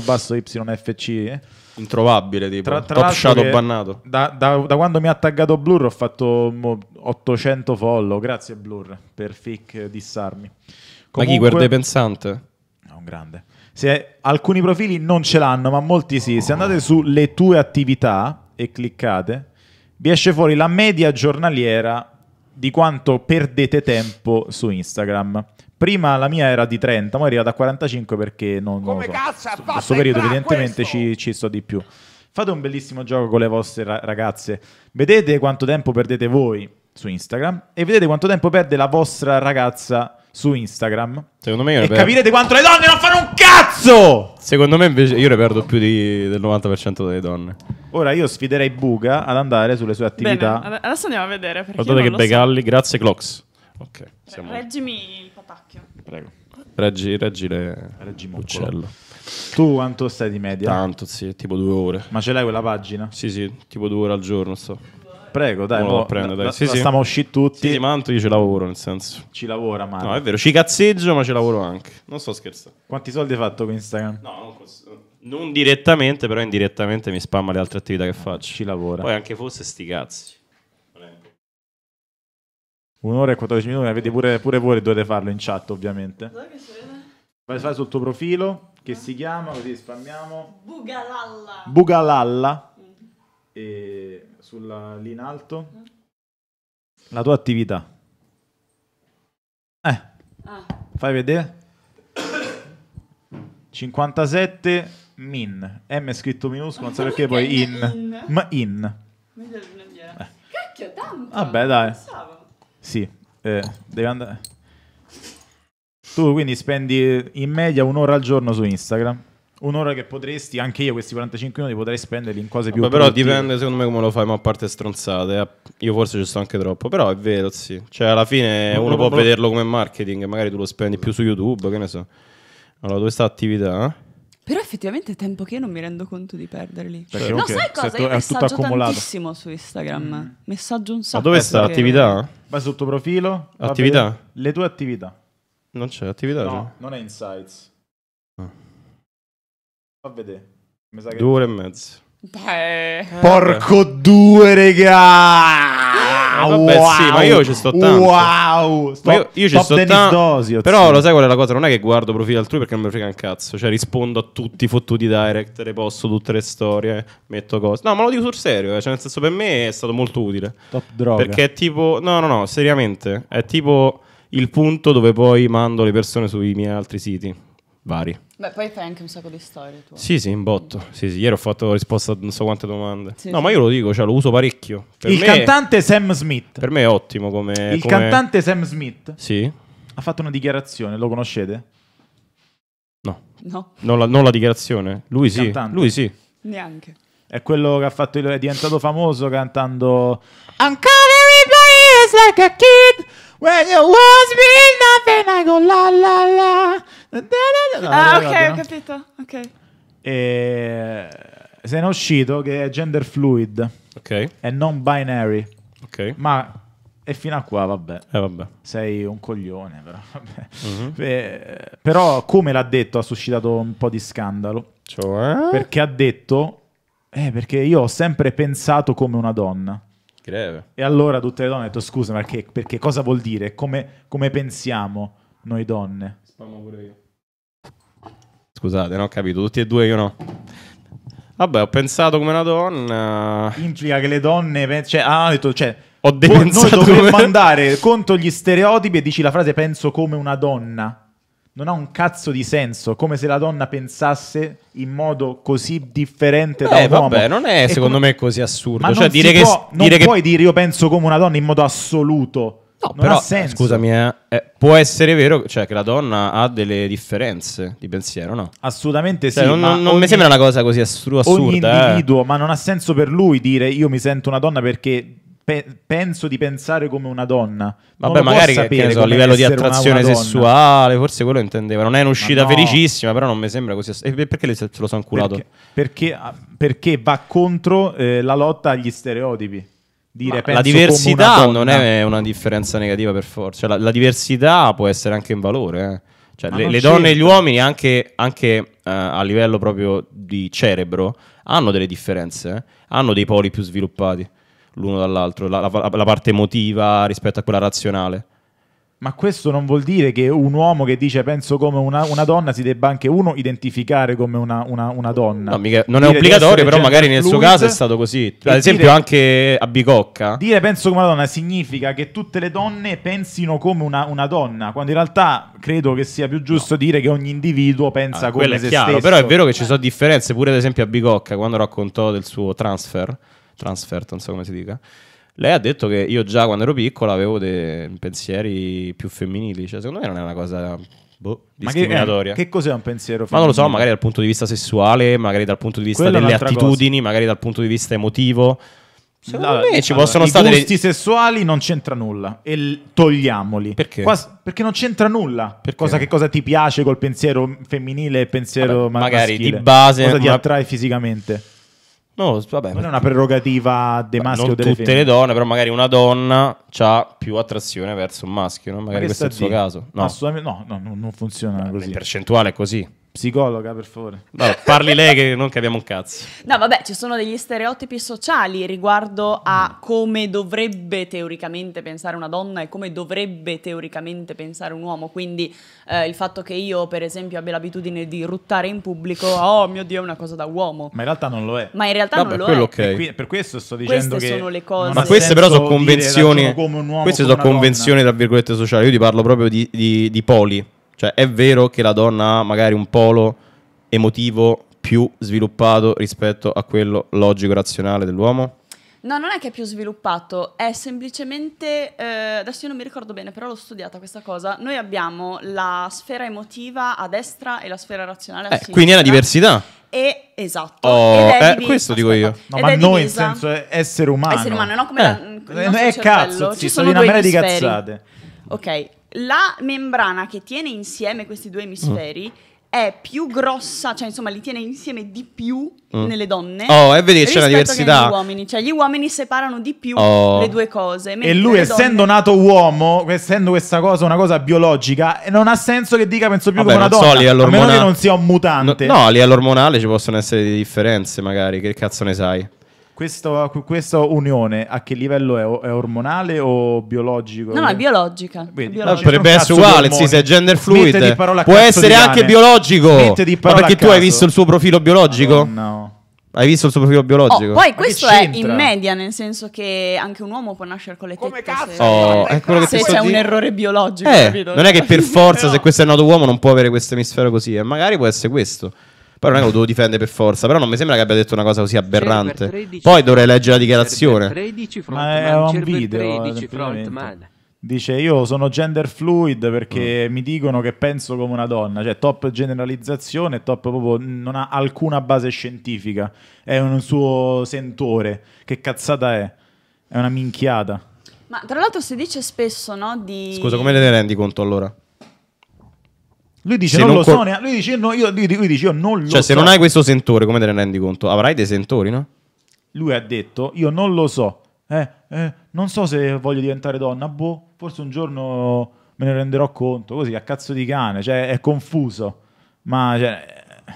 _YFC.
Introvabile, tipo.
Tra
Top
l'altro
Shadow
che
bannato.
Da quando mi ha taggato Blur ho fatto 800 follow. Grazie Blur per fake dissarmi.
Ma chi, guarda pensante?
No, un grande. Alcuni profili non ce l'hanno, ma molti sì. Se andate sulle tue attività e cliccate, vi esce fuori la media giornaliera di quanto perdete tempo su Instagram. Prima la mia era di 30, ma è arrivata a 45 perché non lo so. In questo periodo evidentemente ci sto di più. Fate un bellissimo gioco con le vostre ragazze. Vedete quanto tempo perdete voi su Instagram e vedete quanto tempo perde la vostra ragazza su Instagram.
Secondo me io
e capirete quanto le donne non fanno un cazzo!
Secondo me invece io ne perdo più del 90% delle donne.
Ora io sfiderei Buga ad andare sulle sue attività.
Bene, adesso andiamo a vedere. Perché
Guardate
io
che
non lo
bei galli, grazie Clocks. Ok, siamo...
Reggimi il patacchio.
Prego.
Reggi
Moccolo.
uccello.
Tu quanto stai di media?
Tanto, sì, tipo 2 ore.
Ma ce l'hai quella pagina?
Sì, tipo 2 ore al giorno sto.
Prego, dai,
Uno lo prende, dai. Sì, sì.
stiamo usciti tutti.
Sì, ma tanto io ci lavoro, nel senso.
Ci lavora, ma
No, è vero, ci cazzeggio, ma ci lavoro anche. Non sto scherzando.
Quanti soldi hai fatto con Instagram?
No, non direttamente, però indirettamente mi spamma le altre attività che faccio.
Ci lavora.
Poi anche fosse sti cazzi.
1 ora e 14 minuti, vedi pure voi dovete farlo in chat, ovviamente. Vai sul tuo profilo, che si chiama, così spammiamo. Bugalalla. E lì in alto. La tua attività. Fai vedere. 57 min. M è scritto minuscolo, non so perché poi in. Ma in.
Cacchio, tanto.
Vabbè, dai. Sì, devi andare. Tu quindi spendi in media un'ora al giorno su Instagram. Un'ora che potresti, anche io questi 45 minuti potrei spenderli in cose più
però
produttive.
dipende secondo me come lo fai, ma a parte stronzate. Io forse ci sto anche troppo, però è vero, sì. Cioè alla fine uno può vederlo come marketing, magari tu lo spendi più su YouTube, che ne so. Allora, dove sta l'attività?
Però effettivamente è tempo che io non mi rendo conto di perderli.
Perché
no,
okay,
sai cosa? Io
è tutto
messaggio
accumulato
tantissimo su Instagram. Messaggio un sacco.
Ma dove sta l'attività?
Vai sul tuo profilo.
Attività?
Le tue attività.
Non c'è attività?
No,
cioè?
non è Insights. Fa vedere. Mi sa che
2 ore e mezzo.
Porco 2, regà!
Vabbè,
wow,
sì, ma io ci sto tanto.
Wow!
Io ci sto tanto. Però lo sai qual è la cosa? Non è che guardo profili altrui perché non mi frega un cazzo. Cioè rispondo a tutti i fottuti direct, reposto tutte le storie, metto cose. No, ma lo dico sul serio, cioè nel senso per me è stato molto utile.
Top droga.
Perché è tipo no, seriamente, è tipo il punto dove poi mando le persone sui miei altri siti vari.
Beh, poi fai anche un sacco di storie tu.
Sì, in botto. Sì, ieri ho fatto risposta a non so quante domande.
Sì,
no, ma io lo dico, cioè lo uso parecchio.
Il cantante Sam Smith.
Per me è ottimo come...
cantante Sam Smith?
Sì.
Ha fatto una dichiarazione, lo conoscete?
No.
Non la dichiarazione. Lui sì.
Cantante.
Lui sì.
Neanche.
È quello che ha fatto è diventato famoso cantando I'm calling with my ears like a kid. When you was me nothing I go la la la.
Ok, ho capito. Ok.
E se ne è uscito che è gender fluid.
Ok.
È non binary.
Ok.
Ma e fino a qua vabbè.
Vabbè.
Sei un coglione però. Vabbè. Però come l'ha detto ha suscitato un po' di scandalo.
Cioè?
Perché ha detto perché io ho sempre pensato come una donna.
Greve.
E allora tutte le donne hanno detto scusa, perché cosa vuol dire? Come pensiamo noi donne?
Spammo pure io. Scusate, non ho capito, tutti e due io no. Vabbè, ho pensato come una donna.
Implica che le donne ha detto,
ho
noi dovremmo andare contro gli stereotipi e dici la frase penso come una donna. Non ha un cazzo di senso, come se la donna pensasse in modo così differente da un uomo.
Vabbè, non è secondo me così assurdo.
Ma
cioè,
non puoi dire io penso come una donna in modo assoluto.
No,
non
però,
ha senso.
scusami, può essere vero, cioè che la donna ha delle differenze di pensiero, no?
Assolutamente sì.
Cioè, non mi sembra una cosa così assurda.
Ogni individuo, ma non ha senso per lui dire io mi sento una donna perché penso di pensare come una donna.
Vabbè, magari che a livello di attrazione sessuale, forse quello intendeva. Non è un'uscita felicissima, però non mi sembra così. E perché se lo sono culato?
Perché va contro la lotta agli stereotipi. Dire,
la diversità non è una differenza negativa per forza. Cioè, la diversità può essere anche in valore. Cioè, le donne e gli uomini, anche a livello proprio di cerebro, hanno delle differenze. Hanno dei poli più sviluppati l'uno dall'altro, la parte emotiva rispetto a quella razionale.
Ma questo non vuol dire che un uomo che dice penso come una donna si debba anche identificare come una donna.
No, non è obbligatorio, però magari nel suo caso è stato così. Ad esempio anche a Bicocca.
Dire penso come una donna significa che tutte le donne pensino come una donna, quando in realtà credo che sia più giusto dire che ogni individuo pensa come se stesso.
Però è vero che ci sono differenze, pure ad esempio a Bicocca, quando raccontò del suo transfer, non so come si dica. Lei ha detto che io già quando ero piccola avevo dei pensieri più femminili. Cioè, secondo me non è una cosa discriminatoria.
Ma che cos'è un pensiero femminile?
Ma non lo so, magari dal punto di vista sessuale, magari dal punto di vista delle attitudini, magari dal punto di vista emotivo. Secondo me ci possono stare
i gusti sessuali non c'entra nulla e togliamoli.
Perché?
Perché non c'entra nulla. Che cosa ti piace col pensiero femminile e il pensiero
magari
maschile?
Di base
cosa ti attrae fisicamente?
No, vabbè,
non è una prerogativa dei maschi o delle
tutte
femmine.
Le donne, però magari una donna ha più attrazione verso un maschio, no? Magari questo è il suo caso. No,
assolutamente non funziona così.
In percentuale è così.
Psicologa, per favore.
Vabbè, parli lei che non capiamo un cazzo.
No, vabbè, ci sono degli stereotipi sociali riguardo a come dovrebbe teoricamente pensare una donna e come dovrebbe teoricamente pensare un uomo. Quindi il fatto che io, per esempio, abbia l'abitudine di ruttare in pubblico, oh mio Dio, è una cosa da uomo.
Ma in realtà non lo è.
Ma in realtà non lo è.
Okay.
Per questo sto dicendo
queste sono le cose.
Ma queste però sono convenzioni. Queste sono convenzioni, tra virgolette, sociali. Io ti parlo proprio di poli. Cioè, è vero che la donna ha magari un polo emotivo più sviluppato rispetto a quello logico-razionale dell'uomo?
No, non è che è più sviluppato, è semplicemente, adesso io non mi ricordo bene, però l'ho studiata questa cosa, noi abbiamo la sfera emotiva a destra e la sfera razionale a sinistra.
Quindi è una diversità.
Esatto.
Oh,
ed è
questo dico io.
No, ma noi in senso essere umano.
Essere umano, no? Come il nostro
cazzo,
cervello.
sì,
Ci
sono
sono
una
due
marea di
emisferi.
cazzate.
Ok, la membrana che tiene insieme questi due emisferi è più grossa, cioè insomma li tiene insieme di più nelle donne.
E vedi che c'è una
rispetto che
diversità.
negli uomini, cioè gli uomini separano di più
Oh.
le due cose.
E
mentre
lui,
le
essendo
donne-
nato uomo, essendo questa cosa una cosa biologica, non ha senso che dica penso più
Vabbè,
come una
non so,
donna,
a livello
a meno che
ormonale-
non sia un mutante.
No, a livello ormonale ci possono essere delle differenze, magari. Che cazzo ne sai?
Questa unione a che livello è ormonale o biologico?
No, è biologica.
Vedi?
È biologica.
Potrebbe
un
essere
cazzo di
uguale,
ormoni.
sì, se è gender
Smetti
fluid.
di parola a
Può
cazzo
essere
di
anche
cane.
biologico.
Smetti di
Ma
parola
perché
a
tu hai
caso.
visto il suo profilo biologico?
No.
Hai visto il suo profilo biologico?
Poi
che
questo è
c'entra?
in media, nel senso che anche un uomo può nascere con le tette se,
È quello che
se
ti sto
c'è un
di-
errore biologico, capito?
Non è che per forza se questo è nato uomo non può avere questo emisfero così, magari può essere questo. Poi non è che lo devo difendere per forza, però non mi sembra che abbia detto una cosa così aberrante. Poi dovrei leggere la dichiarazione.
Ma è un video. semplicemente. Dice io sono gender fluid perché mi dicono che penso come una donna. Cioè top generalizzazione, top proprio non ha alcuna base scientifica. È un suo sentore. Che cazzata è? È una minchiata.
Ma tra l'altro si dice spesso, no, di...
Scusa, come te ne rendi conto allora?
Lui dice
Se
non
non
lo
cor-
so neanche. Lui dice io non lo so.
Cioè se non hai questo sentore, come te ne rendi conto? Avrai dei sentori, no?
Lui ha detto io non lo so. Non so se voglio diventare donna. Boh, forse un giorno me ne renderò conto. Così a cazzo di cane. Cioè è confuso. Ma cioè,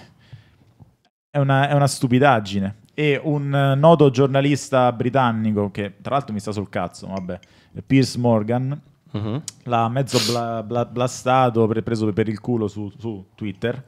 è una stupidaggine. E un noto giornalista britannico che tra l'altro mi sta sul cazzo, vabbè, Piers Morgan, l'ha mezzo blastato, preso per il culo su Twitter.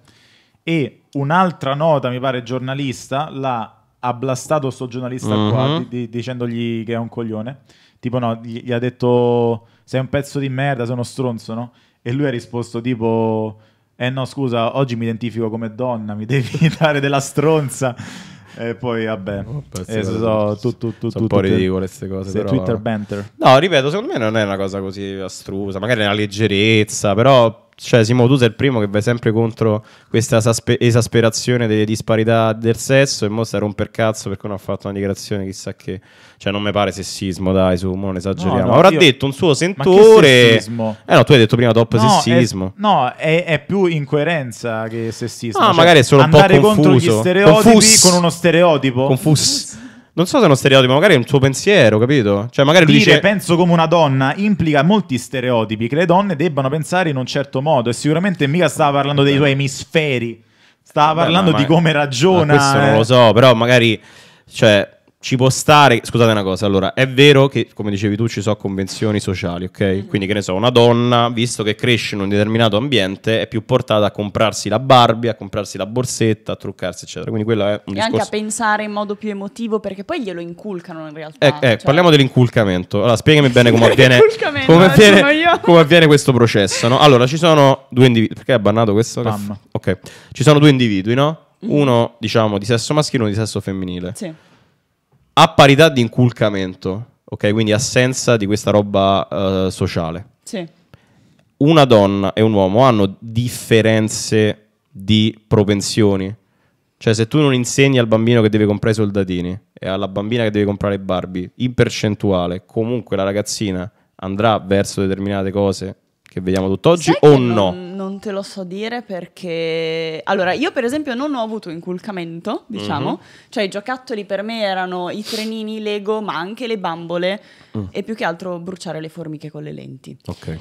E un'altra nota, mi pare, giornalista ha blastato sto giornalista qua dicendogli che è un coglione. Tipo no, gli ha detto sei un pezzo di merda, sei uno stronzo, no? E lui ha risposto tipo no scusa, oggi mi identifico come donna, mi devi dare della stronza. E poi vabbè, sono
un po' ridicole queste cose, però...
Twitter banter.
No, ripeto, secondo me non è una cosa così astrusa, magari è una leggerezza, però cioè Simo, tu sei il primo che vai sempre contro questa esasperazione delle disparità del sesso e mo stai a romper cazzo perché non ha fatto una dichiarazione chissà che, cioè non mi pare sessismo, dai, su, mo non esageriamo.
No,
avrà
io...
detto un suo
Ma
sentore.
che sessismo?
No, tu hai detto prima top sessismo.
È più incoerenza che sessismo.
Ah,
cioè,
magari è solo un po'
andare
confuso.
contro gli stereotipi con uno stereotipo.
Confuso. Non so se è uno stereotipo, magari è un tuo pensiero, capito? Cioè magari lui
Dire
dice
penso come una donna implica molti stereotipi che le donne debbano pensare in un certo modo e sicuramente mica stava parlando dei suoi emisferi, stava parlando di come ragiona.
Questo non lo so, però magari cioè ci può stare. Scusate una cosa, allora è vero che come dicevi tu ci sono convenzioni sociali, ok? Quindi che ne so, una donna visto che cresce in un determinato ambiente è più portata a comprarsi la Barbie, a comprarsi la borsetta, a truccarsi eccetera. Quindi quello è un
E anche
discorso.
a pensare in modo più emotivo, perché poi glielo inculcano in realtà. Cioè...
Parliamo dell'inculcamento. Allora, spiegami bene come avviene,
Inculcamento,
come avviene questo processo, no? Allora, ci sono due individui. Perché è bannato questo?
Spam.
Ok. Ci sono due individui, no? Uno, diciamo, di sesso maschile e uno di sesso femminile.
Sì.
A parità di inculcamento, ok? Quindi assenza di questa roba sociale.
Sì.
Una donna e un uomo hanno differenze di propensioni. Cioè, se tu non insegni al bambino che deve comprare i soldatini e alla bambina che deve comprare Barbie, in percentuale, comunque la ragazzina andrà verso determinate cose che vediamo tutt'oggi o no?
Non te lo so dire perché... Allora, io per esempio non ho avuto inculcamento, diciamo. Cioè i giocattoli per me erano i trenini Lego, ma anche le bambole e più che altro bruciare le formiche con le lenti.
Ok.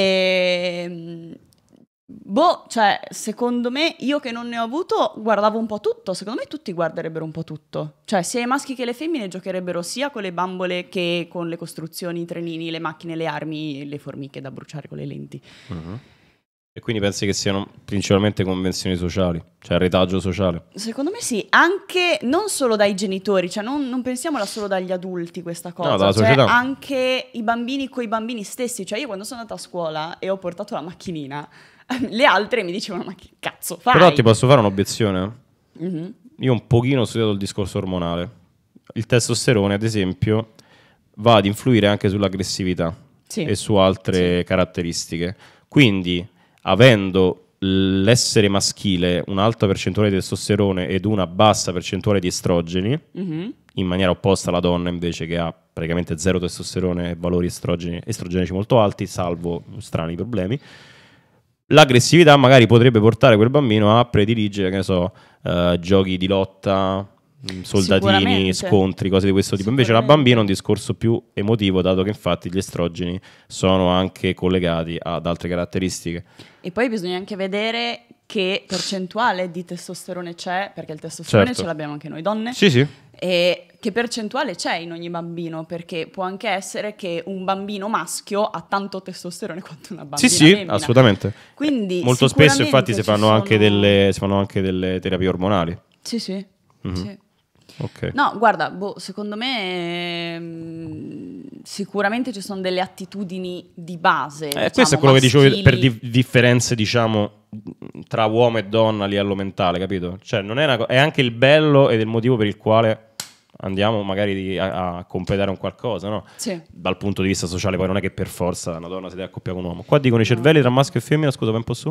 Boh, cioè, secondo me, io che non ne ho avuto, guardavo un po' tutto. Secondo me tutti guarderebbero un po' tutto. Cioè, sia i maschi che le femmine giocherebbero sia con le bambole che con le costruzioni, i trenini, le macchine, le armi, le formiche da bruciare con le lenti.
E quindi pensi che siano principalmente convenzioni sociali, cioè retaggio sociale?
Secondo me sì, anche non solo dai genitori, cioè non pensiamola solo dagli adulti questa cosa,
No, dalla
cioè
società.
anche i bambini coi bambini stessi. Cioè io quando sono andata a scuola e ho portato la macchinina, Le altre mi dicevano: ma che cazzo fai?
Però ti posso fare un'obiezione?
Mm-hmm.
Io un pochino ho studiato il discorso ormonale. Il testosterone, ad esempio, va ad influire anche sull'aggressività e su altre caratteristiche. Quindi, avendo l'essere maschile un'alta percentuale di testosterone ed una bassa percentuale di estrogeni, in maniera opposta alla donna invece, che ha praticamente zero testosterone e valori estrogenici molto alti, salvo strani problemi, l'aggressività magari potrebbe portare quel bambino a prediligere, che ne so, giochi di lotta, soldatini, scontri, cose di questo tipo. Invece la bambina è un discorso più emotivo, dato che infatti gli estrogeni sono anche collegati ad altre caratteristiche.
E poi bisogna anche vedere che percentuale di testosterone c'è, perché il testosterone ce l'abbiamo anche noi donne.
Sì.
E che percentuale c'è in ogni bambino, perché può anche essere che un bambino maschio ha tanto testosterone quanto una bambina femmina.
Assolutamente.
Quindi
molto spesso infatti si fanno anche delle terapie ormonali.
Sì.
Sì. Okay.
No, guarda, secondo me sicuramente ci sono delle attitudini di base.
Questo è quello maschili. Che dicevo per differenze, diciamo, tra uomo e donna a livello mentale, capito? Cioè, non è è anche il bello ed il motivo per il quale andiamo magari a completare un qualcosa, no?
Sì.
Dal punto di vista sociale, poi non è che per forza una donna si deve accoppiare con un uomo. Qua dicono i cervelli tra maschio e femmina, scusa, vai un po' su.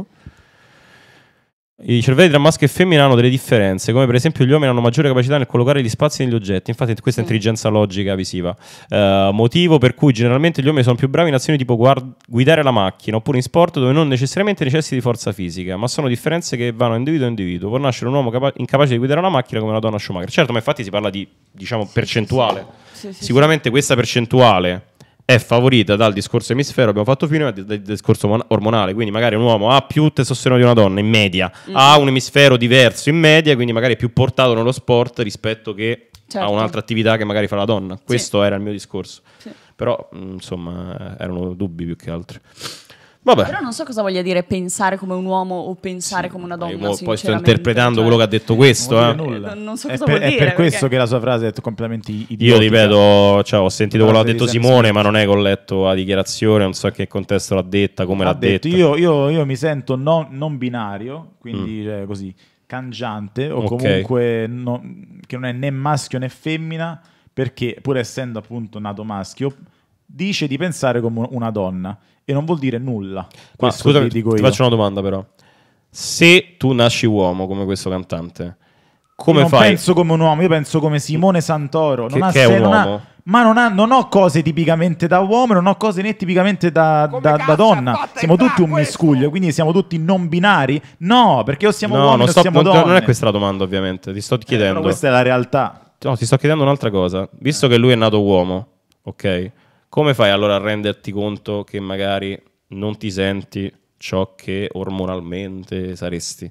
I cervelli tra maschio e femmina hanno delle differenze, come per esempio gli uomini hanno maggiore capacità nel collocare gli spazi negli oggetti, infatti questa è intelligenza logica visiva, motivo per cui generalmente gli uomini sono più bravi in azioni tipo guidare la macchina, oppure in sport dove non necessariamente necessiti di forza fisica, ma sono differenze che vanno individuo a individuo. Può nascere un uomo incapace di guidare una macchina come una donna Schumacher. Certo, ma infatti si parla di, diciamo, percentuale. Sicuramente questa percentuale è favorita dal discorso emisfero, abbiamo fatto fino al discorso ormonale, quindi magari un uomo ha più testosterone di una donna in media, ha un emisfero diverso in media, quindi magari è più portato nello sport rispetto che a un'altra attività che magari fa la donna. Questo era il mio discorso. Però insomma erano dubbi più che altro. Vabbè.
Però non so cosa voglia dire pensare come un uomo o pensare come una donna.
Poi sto interpretando quello che ha detto questo.
Non so cosa vuol dire.
È per questo che la sua frase è completamente idiotica.
Io ripeto, ho sentito quello che ha detto Simone, ma non è che ho letto la dichiarazione, non so in che contesto l'ha detta, come l'ha detto.
Io mi sento non binario, quindi così, cangiante, o comunque che non è né maschio né femmina, perché pur essendo appunto nato maschio, dice di pensare come una donna. E non vuol dire nulla.
Ma scusami, ti faccio una domanda però. Se tu nasci uomo come questo cantante, come
io
fai?
Non penso come un uomo, io penso come Simone Santoro.
Che è un uomo.
Non ho cose tipicamente da uomo, non ho cose né tipicamente da donna. Siamo tutti un miscuglio, quindi siamo tutti non binari? No, perché o siamo uomini o siamo donne.
Non è questa la domanda, ovviamente. Ti sto chiedendo.
Però questa è la realtà.
No, ti sto chiedendo un'altra cosa. Visto che lui è nato uomo, ok? Come fai allora a renderti conto che magari non ti senti ciò che ormonalmente saresti?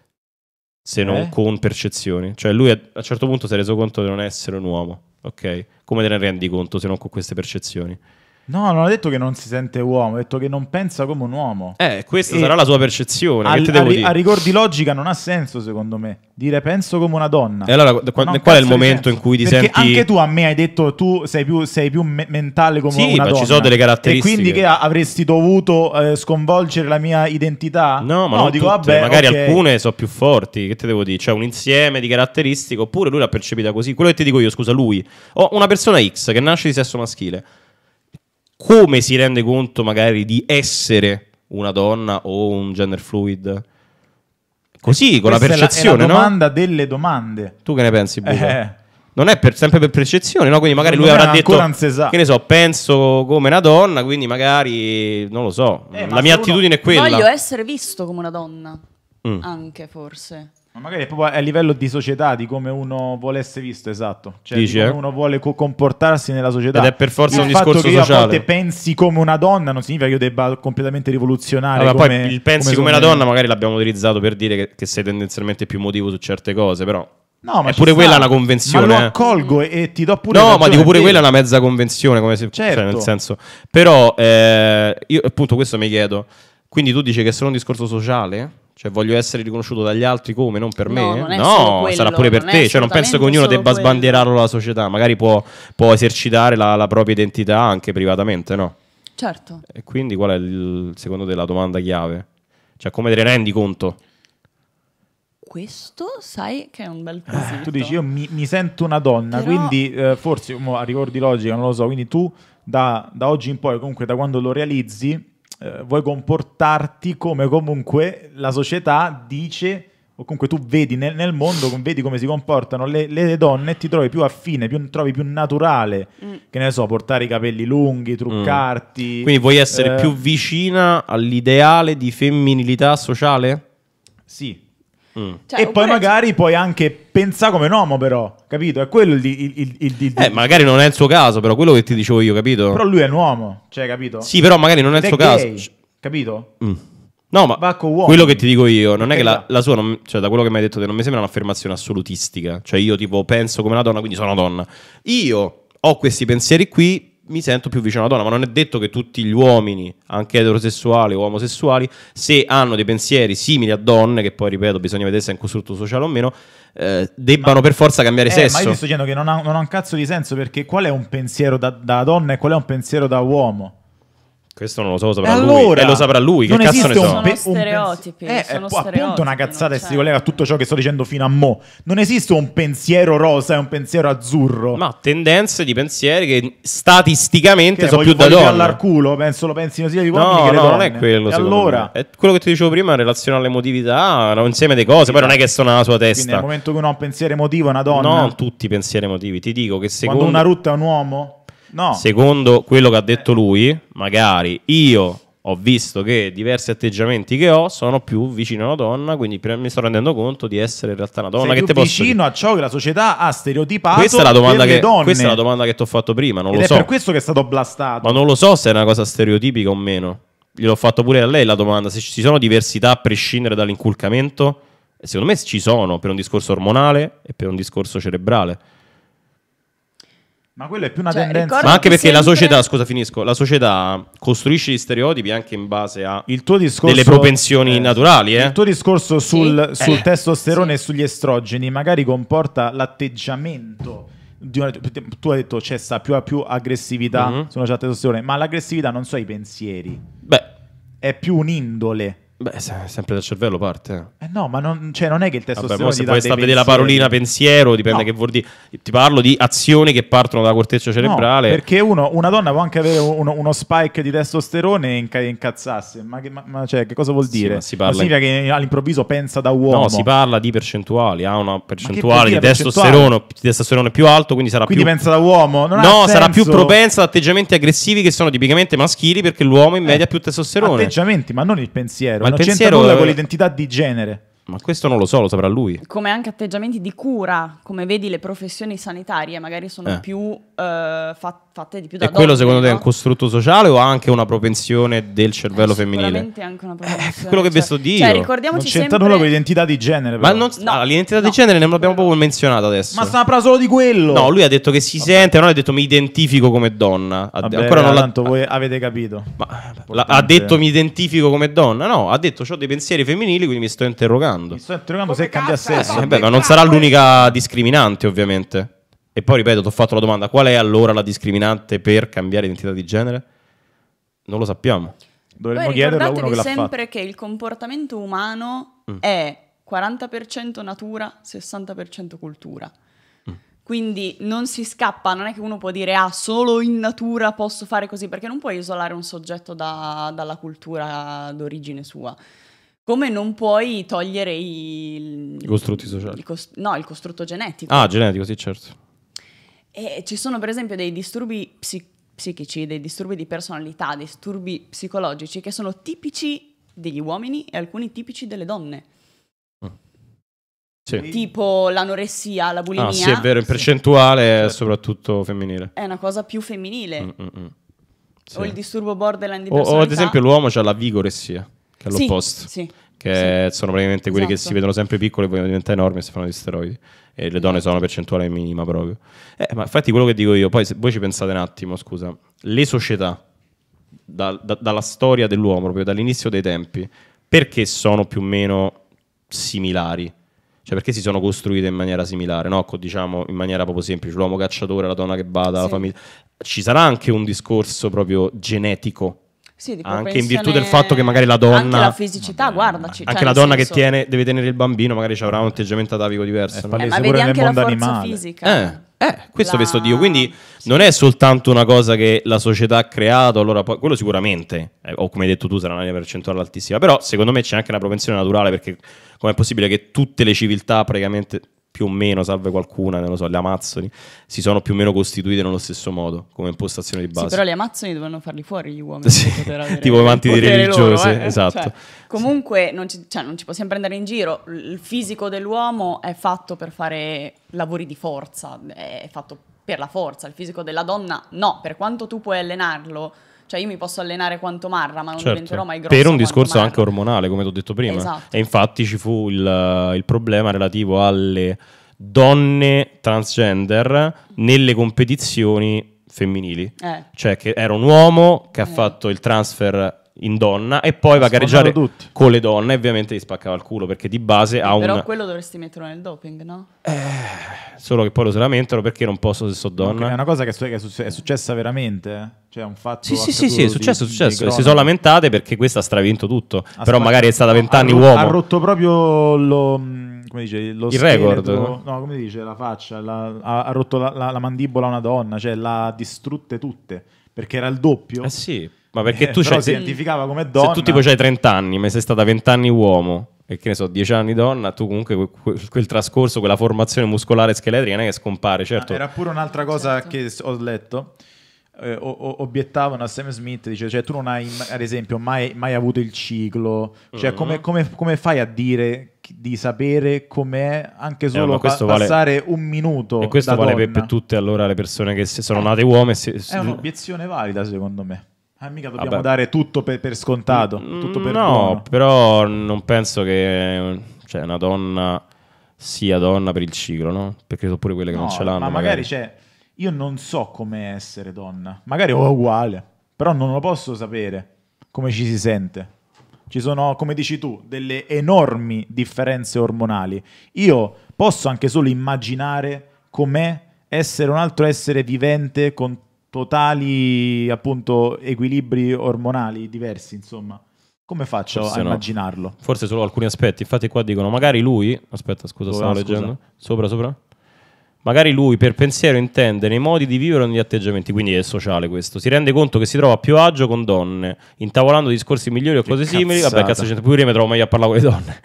Se non con percezioni. Cioè lui a un certo punto si è reso conto di non essere un uomo, ok? Come te ne rendi conto se non con queste percezioni?
No, non ho detto che non si sente uomo, ho detto che non pensa come un uomo.
Questa sarà la sua percezione.
A rigor di logica non ha senso, secondo me, dire penso come una donna.
E allora qual è il momento in cui ti
Perché
senti...
anche tu a me hai detto tu sei più mentale come una donna.
Sì, ma ci sono delle caratteristiche.
E quindi che avresti dovuto sconvolgere la mia identità?
No, ma non
dico,
tutte.
vabbè,
magari alcune sono più forti. Che te devo dire? C'è un insieme di caratteristiche, oppure lui l'ha percepita così. Quello che ti dico io, scusa, lui o una persona X che nasce di sesso maschile, come si rende conto magari di essere una donna o un gender fluid? Così, con la percezione,
è la domanda delle domande.
Tu che ne pensi, Buca? Non è sempre per percezione, no? Quindi magari lui avrà detto, che ne so, penso come una donna, quindi magari, non lo so, la mia attitudine è quella.
Voglio essere visto come una donna, anche forse.
Ma magari è proprio a livello di società, di come uno vuole essere visto, esatto. Cioè,
Dici,
di come uno vuole comportarsi nella società.
Ed è per forza un
discorso
discorso
sociale. Il
sociale.
fatto che io a volte pensi come una donna non significa che io debba completamente rivoluzionare.
Allora,
come,
poi il pensi come una donna magari l'abbiamo utilizzato per dire che sei tendenzialmente più emotivo su certe cose, però...
No, ma
è pure quella una convenzione.
Ma lo accolgo e ti do pure...
No, ma dico pure quella è una mezza convenzione, come se...
Certo.
Cioè, nel senso... Però, io appunto questo mi chiedo. Quindi tu dici che è solo un discorso sociale? Cioè voglio essere riconosciuto dagli altri come, non per me?
Non è solo quello,
sarà pure per te. Cioè non penso che ognuno debba sbandierarlo alla società. Magari può esercitare la propria identità anche privatamente, no?
Certo.
E quindi qual è secondo te la domanda chiave? Cioè, come te ne rendi conto?
Questo sai che è un bel quesito.
Tu dici io mi sento una donna,
Però...
quindi forse a rigor di logica non lo so, quindi tu da oggi in poi, comunque da quando lo realizzi, vuoi comportarti come comunque la società dice, o comunque tu vedi nel mondo, vedi come si comportano le donne e ti trovi più affine, trovi più naturale, che ne so, portare i capelli lunghi, truccarti.
Quindi vuoi essere più vicina all'ideale di femminilità sociale?
Sì.
Cioè,
e poi magari puoi anche pensare come un uomo, però, capito? È quello il
magari non è il suo caso, però quello che ti dicevo io, capito?
Però lui è un uomo, cioè, capito?
Sì, però magari non è il suo
gay,
caso,
capito?
No, ma
va con uomini.
quello che ti dico io non è che la sua, cioè, da quello che mi hai detto te, non mi sembra un'affermazione assolutistica. Cioè, io tipo penso come una donna, quindi sono una donna. Io ho questi pensieri qui, mi sento più vicino a una donna, ma non è detto che tutti gli uomini, anche eterosessuali o omosessuali, se hanno dei pensieri simili a donne, che poi ripeto bisogna vedere se è un costrutto sociale o meno, debbano per forza cambiare sesso.
Ma io ti sto dicendo che non ha un cazzo di senso, perché qual è un pensiero da donna e qual è un pensiero da uomo?
Questo non lo so, lo saprà lui. E lo saprà lui, che cazzo ne so?
Sono stereotipi. Sono
appunto una cazzata e si collega a tutto ciò che sto dicendo fino a mo'. Non esiste un pensiero rosa e un pensiero azzurro.
Ma tendenze di pensieri che statisticamente sono più da
donne.
donne.
Lo pensino sia gli uomini che le
no,
donne.
non è quello.
E allora?
È quello che ti dicevo prima in relazione all'emotività, un insieme di cose. Poi non è che sono nella sua testa.
Quindi nel momento che uno ha un pensiero emotivo è una donna.
Non tutti i pensieri emotivi. Ti dico che secondo...
Quando una rutta è un uomo? No.
Secondo quello che ha detto lui, magari io ho visto che diversi atteggiamenti che ho sono più vicino a una donna, quindi mi sto rendendo conto di essere in realtà una donna.
Sei
che
più vicino a ciò che la società ha stereotipato.
Questa è la domanda
per le donne.
Questa è la domanda che ti ho fatto prima, non
Ed
lo so.
È per questo che è stato blastato.
Ma non lo so se è una cosa stereotipica o meno. Gliel'ho fatto pure a lei la domanda, se ci sono diversità a prescindere dall'inculcamento. E secondo me ci sono, per un discorso ormonale e per un discorso cerebrale.
Ma quello è più una tendenza.
Ma anche perché la società, scusa, finisco. La società costruisce gli stereotipi anche in base a delle propensioni naturali.
Il tuo discorso sul testosterone e sugli estrogeni magari comporta l'atteggiamento. Tu hai detto c'è sta più
Mm-hmm.
aggressività sulla testosterone, ma l'aggressività non sono i pensieri.
Beh,
è più un'indole.
Beh, sempre dal cervello parte.
No, ma non è che il testosterone
se poi sta a vedere la parolina pensiero, dipende che vuol dire. Ti parlo di azioni che partono dalla corteccia cerebrale.
No, perché una donna può anche avere uno spike di testosterone e incazzarsi. Ma cioè, che cosa vuol dire?
Si parla
significa che all'improvviso pensa da uomo.
No, si parla di percentuali. Ha una percentuale di testosterone più alto, quindi sarà
quindi
più.
pensa da uomo?
Sarà più propensa ad atteggiamenti aggressivi che sono tipicamente maschili, perché l'uomo in media ha più testosterone.
Atteggiamenti, ma non il pensiero.
Ma il
non
pensiero
c'entra nulla con l'identità di genere.
Ma questo non lo so, lo saprà lui.
Come anche atteggiamenti di cura, come vedi le professioni sanitarie magari sono più fatte di più da donne.
E quello secondo te è un costrutto sociale o ha anche una propensione del cervello femminile?
Sicuramente anche una propensione.
Quello che vi sto dicendo.
Cioè, ricordiamoci
non c'entra
sempre...
nulla con l'identità di genere.
Ma l'identità di genere non l'abbiamo proprio menzionata adesso.
Ma stiamo parlando solo di quello.
No, lui ha detto che si sente, non ha detto mi identifico come donna.
Ancora non tanto voi avete capito.
Ha detto mi identifico come donna? No, ha detto ho dei pensieri femminili, quindi mi sto interrogando.
Mi sto interrogando se cambia sesso.
Ma non sarà l'unica discriminante, ovviamente. E poi ripeto, ti ho fatto la domanda: qual è allora la discriminante per cambiare identità di genere? Non lo sappiamo.
Dovremmo chiederlo a uno che l'ha fatto.
sempre che il comportamento umano è 40% natura, 60% cultura. Quindi non si scappa, non è che uno può dire solo in natura posso fare così, perché non puoi isolare un soggetto dalla cultura d'origine sua. Come non puoi togliere i
costrutti sociali.
Il costrutto genetico.
Genetico, sì, certo.
E ci sono per esempio dei disturbi psichici, dei disturbi di personalità, dei disturbi psicologici che sono tipici degli uomini e alcuni tipici delle donne.
Sì.
Tipo l'anoressia, la bulimia.
Sì, è vero, in percentuale è soprattutto femminile.
È una cosa più femminile.
Sì.
O il disturbo borderline di personalità.
O ad esempio l'uomo c'ha la vigoressia, che è l'opposto.
Sì.
Che sono praticamente quelli che si vedono sempre piccoli e vogliono diventare enormi e si fanno di steroidi. E le donne sono una percentuale minima proprio. Ma infatti quello che dico io, poi se voi ci pensate un attimo, scusa, le società dalla storia dell'uomo, proprio dall'inizio dei tempi, perché sono più o meno similari? Cioè perché si sono costruite in maniera similare, no? Diciamo in maniera proprio semplice, l'uomo cacciatore, la donna che bada, la famiglia. Ci sarà anche un discorso proprio genetico.
Sì, di
anche in virtù del fatto che magari la donna,
anche la fisicità, guardaci,
anche
cioè,
la
nel
donna
senso...
che deve tenere il bambino magari ci avrà un atteggiamento atavico diverso, no?
Ma vedi anche la forza fisica.
Questo vi sto dio, quindi non è soltanto una cosa che la società ha creato, allora poi quello sicuramente, o come hai detto tu sarà una percentuale altissima, però secondo me c'è anche una propensione naturale, perché com'è possibile che tutte le civiltà praticamente più o meno, salve qualcuna, non lo so, le Amazzoni, si sono più o meno costituite nello stesso modo, come impostazione di base.
Sì, però le Amazzoni dovevano farli fuori gli uomini.
Sì,
per poter avere
tipo amanti di religiose,
loro,
esatto.
Cioè, comunque non ci possiamo prendere in giro, il fisico dell'uomo è fatto per fare lavori di forza, è fatto per la forza, il fisico della donna no, per quanto tu puoi allenarlo. Cioè io mi posso allenare quanto Marra, ma non diventerò mai grossa.
Per un discorso
Marra.
anche ormonale, come ti ho detto prima.
Esatto.
E infatti ci fu il problema relativo alle donne transgender nelle competizioni femminili. Cioè che era un uomo che ha fatto il transfer in donna e poi va a gareggiare con le donne, e ovviamente gli spaccava il culo, perché di base ha
però quello dovresti metterlo nel doping, no?
Solo che poi lo se lamentano perché non posso se so donna.
È una cosa che è successa veramente, cioè un fatto.
Sì, è successo. Si sono lamentate perché questa ha stravinto tutto. Però magari è stata 20 anni uomo.
Ha rotto proprio come dice, lo
il record.
No, come dice, la faccia. Ha rotto la mandibola a una donna, cioè l'ha distrutte tutte perché era il doppio.
Sì, ma perché tu
si identificava come donna.
Se tu tipo c'hai 30 anni, ma sei stata 20 anni uomo e che ne so, 10 anni donna, tu comunque quel trascorso, quella formazione muscolare e scheletrica non è che scompare, certo.
Era pure un'altra cosa che ho letto, obiettavano a Sam Smith, dice, cioè tu non hai ad esempio mai avuto il ciclo, cioè come fai a dire di sapere com'è anche solo passare un minuto?
E questo vale per tutte allora le persone che sono nate uomo è
un'obiezione valida secondo me. Mica dobbiamo dare tutto per scontato, tutto per
no,
buono.
Però non penso che una donna sia donna per il ciclo, no? Perché sono pure quelle che non ce l'hanno.
Ma magari io non so come essere donna, magari è uguale, però non lo posso sapere come ci si sente. Ci sono, come dici tu, delle enormi differenze ormonali. Io posso anche solo immaginare com'è essere un altro essere vivente con totali appunto equilibri ormonali diversi, insomma. Come faccio a immaginarlo?
Forse solo alcuni aspetti. Infatti qua dicono magari lui, aspetta, scusa, stavo leggendo sopra. Magari lui per pensiero intende nei modi di vivere o negli atteggiamenti, quindi è sociale questo. Si rende conto che si trova a più agio con donne, intavolando discorsi migliori o cose simili. Vabbè, cazzo, pure io mi trovo meglio a parlare con le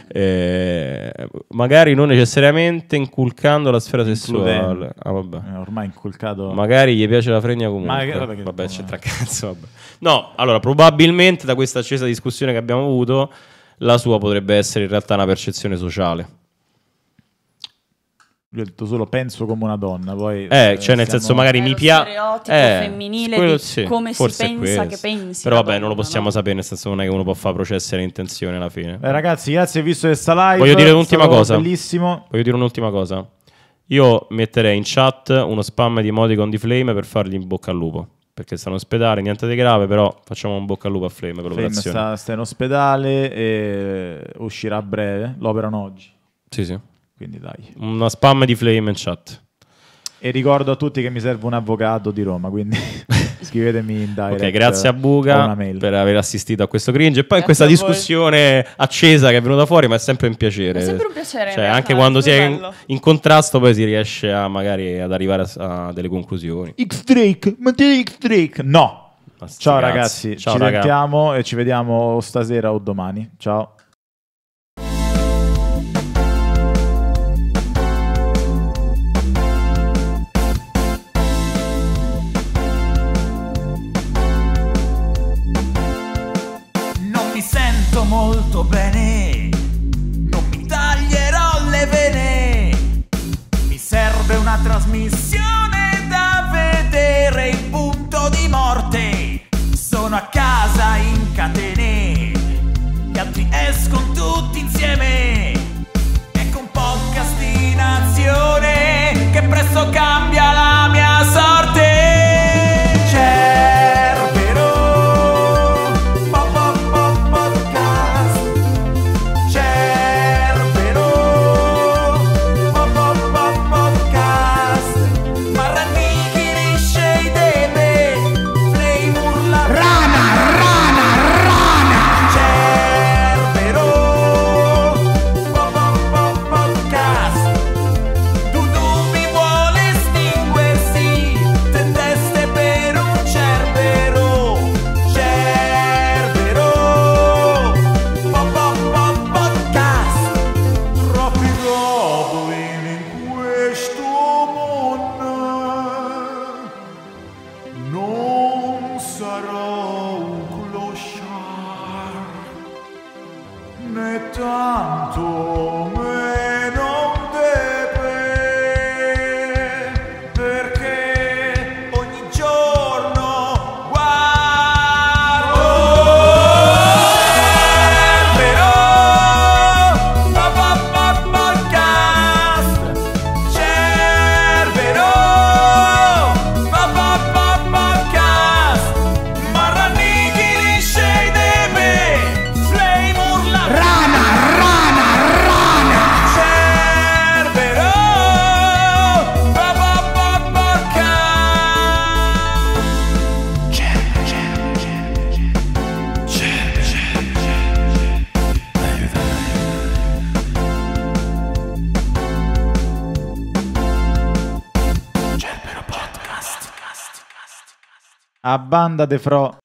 donne. Magari non necessariamente inculcando la sfera sessuale. Vabbè.
Ormai inculcato.
Magari gli piace la fregna comunque. Vabbè, c'entra cazzo. Vabbè. No, allora probabilmente da questa accesa discussione che abbiamo avuto, la sua potrebbe essere in realtà una percezione sociale.
Io ho detto solo penso come una donna, poi
cioè nel senso magari mi piace
stereotipo femminile di come si pensa che pensi.
Però vabbè, non lo possiamo sapere, nel senso non è che uno può fare processi alle intenzioni alla fine.
Ragazzi, grazie, visto questa live.
Voglio dire un'ultima cosa.
Bellissimo.
Voglio dire un'ultima cosa. Io metterei in chat uno spam di emoticon di Flame per fargli in bocca al lupo. Perché sta in ospedale, niente di grave, però facciamo un bocca al lupo a Flame per l'operazione.
Sta in ospedale e uscirà a breve. L'operano oggi.
Sì.
Quindi dai.
Una spam di Flame in chat.
E ricordo a tutti che mi serve un avvocato di Roma, quindi scrivetemi in direct.
Ok, grazie a Buga per aver assistito a questo cringe e poi in questa discussione accesa che è venuta fuori, ma è sempre un piacere.
È sempre un piacere.
Cioè, anche quando si è in contrasto poi si riesce magari ad arrivare a delle conclusioni.
X-Drake, ma te X-Drake? No. Ciao ragazzi,
ciao,
ci sentiamo e ci vediamo stasera o domani. Ciao.
Molto bene, non mi taglierò le vene, mi serve una trasmissione da vedere in punto di morte, sono a casa in catene, gli altri escono tutti insieme, ecco un podcast in azione che presto cambia la mia sorte.
Rana!
A banda de fro.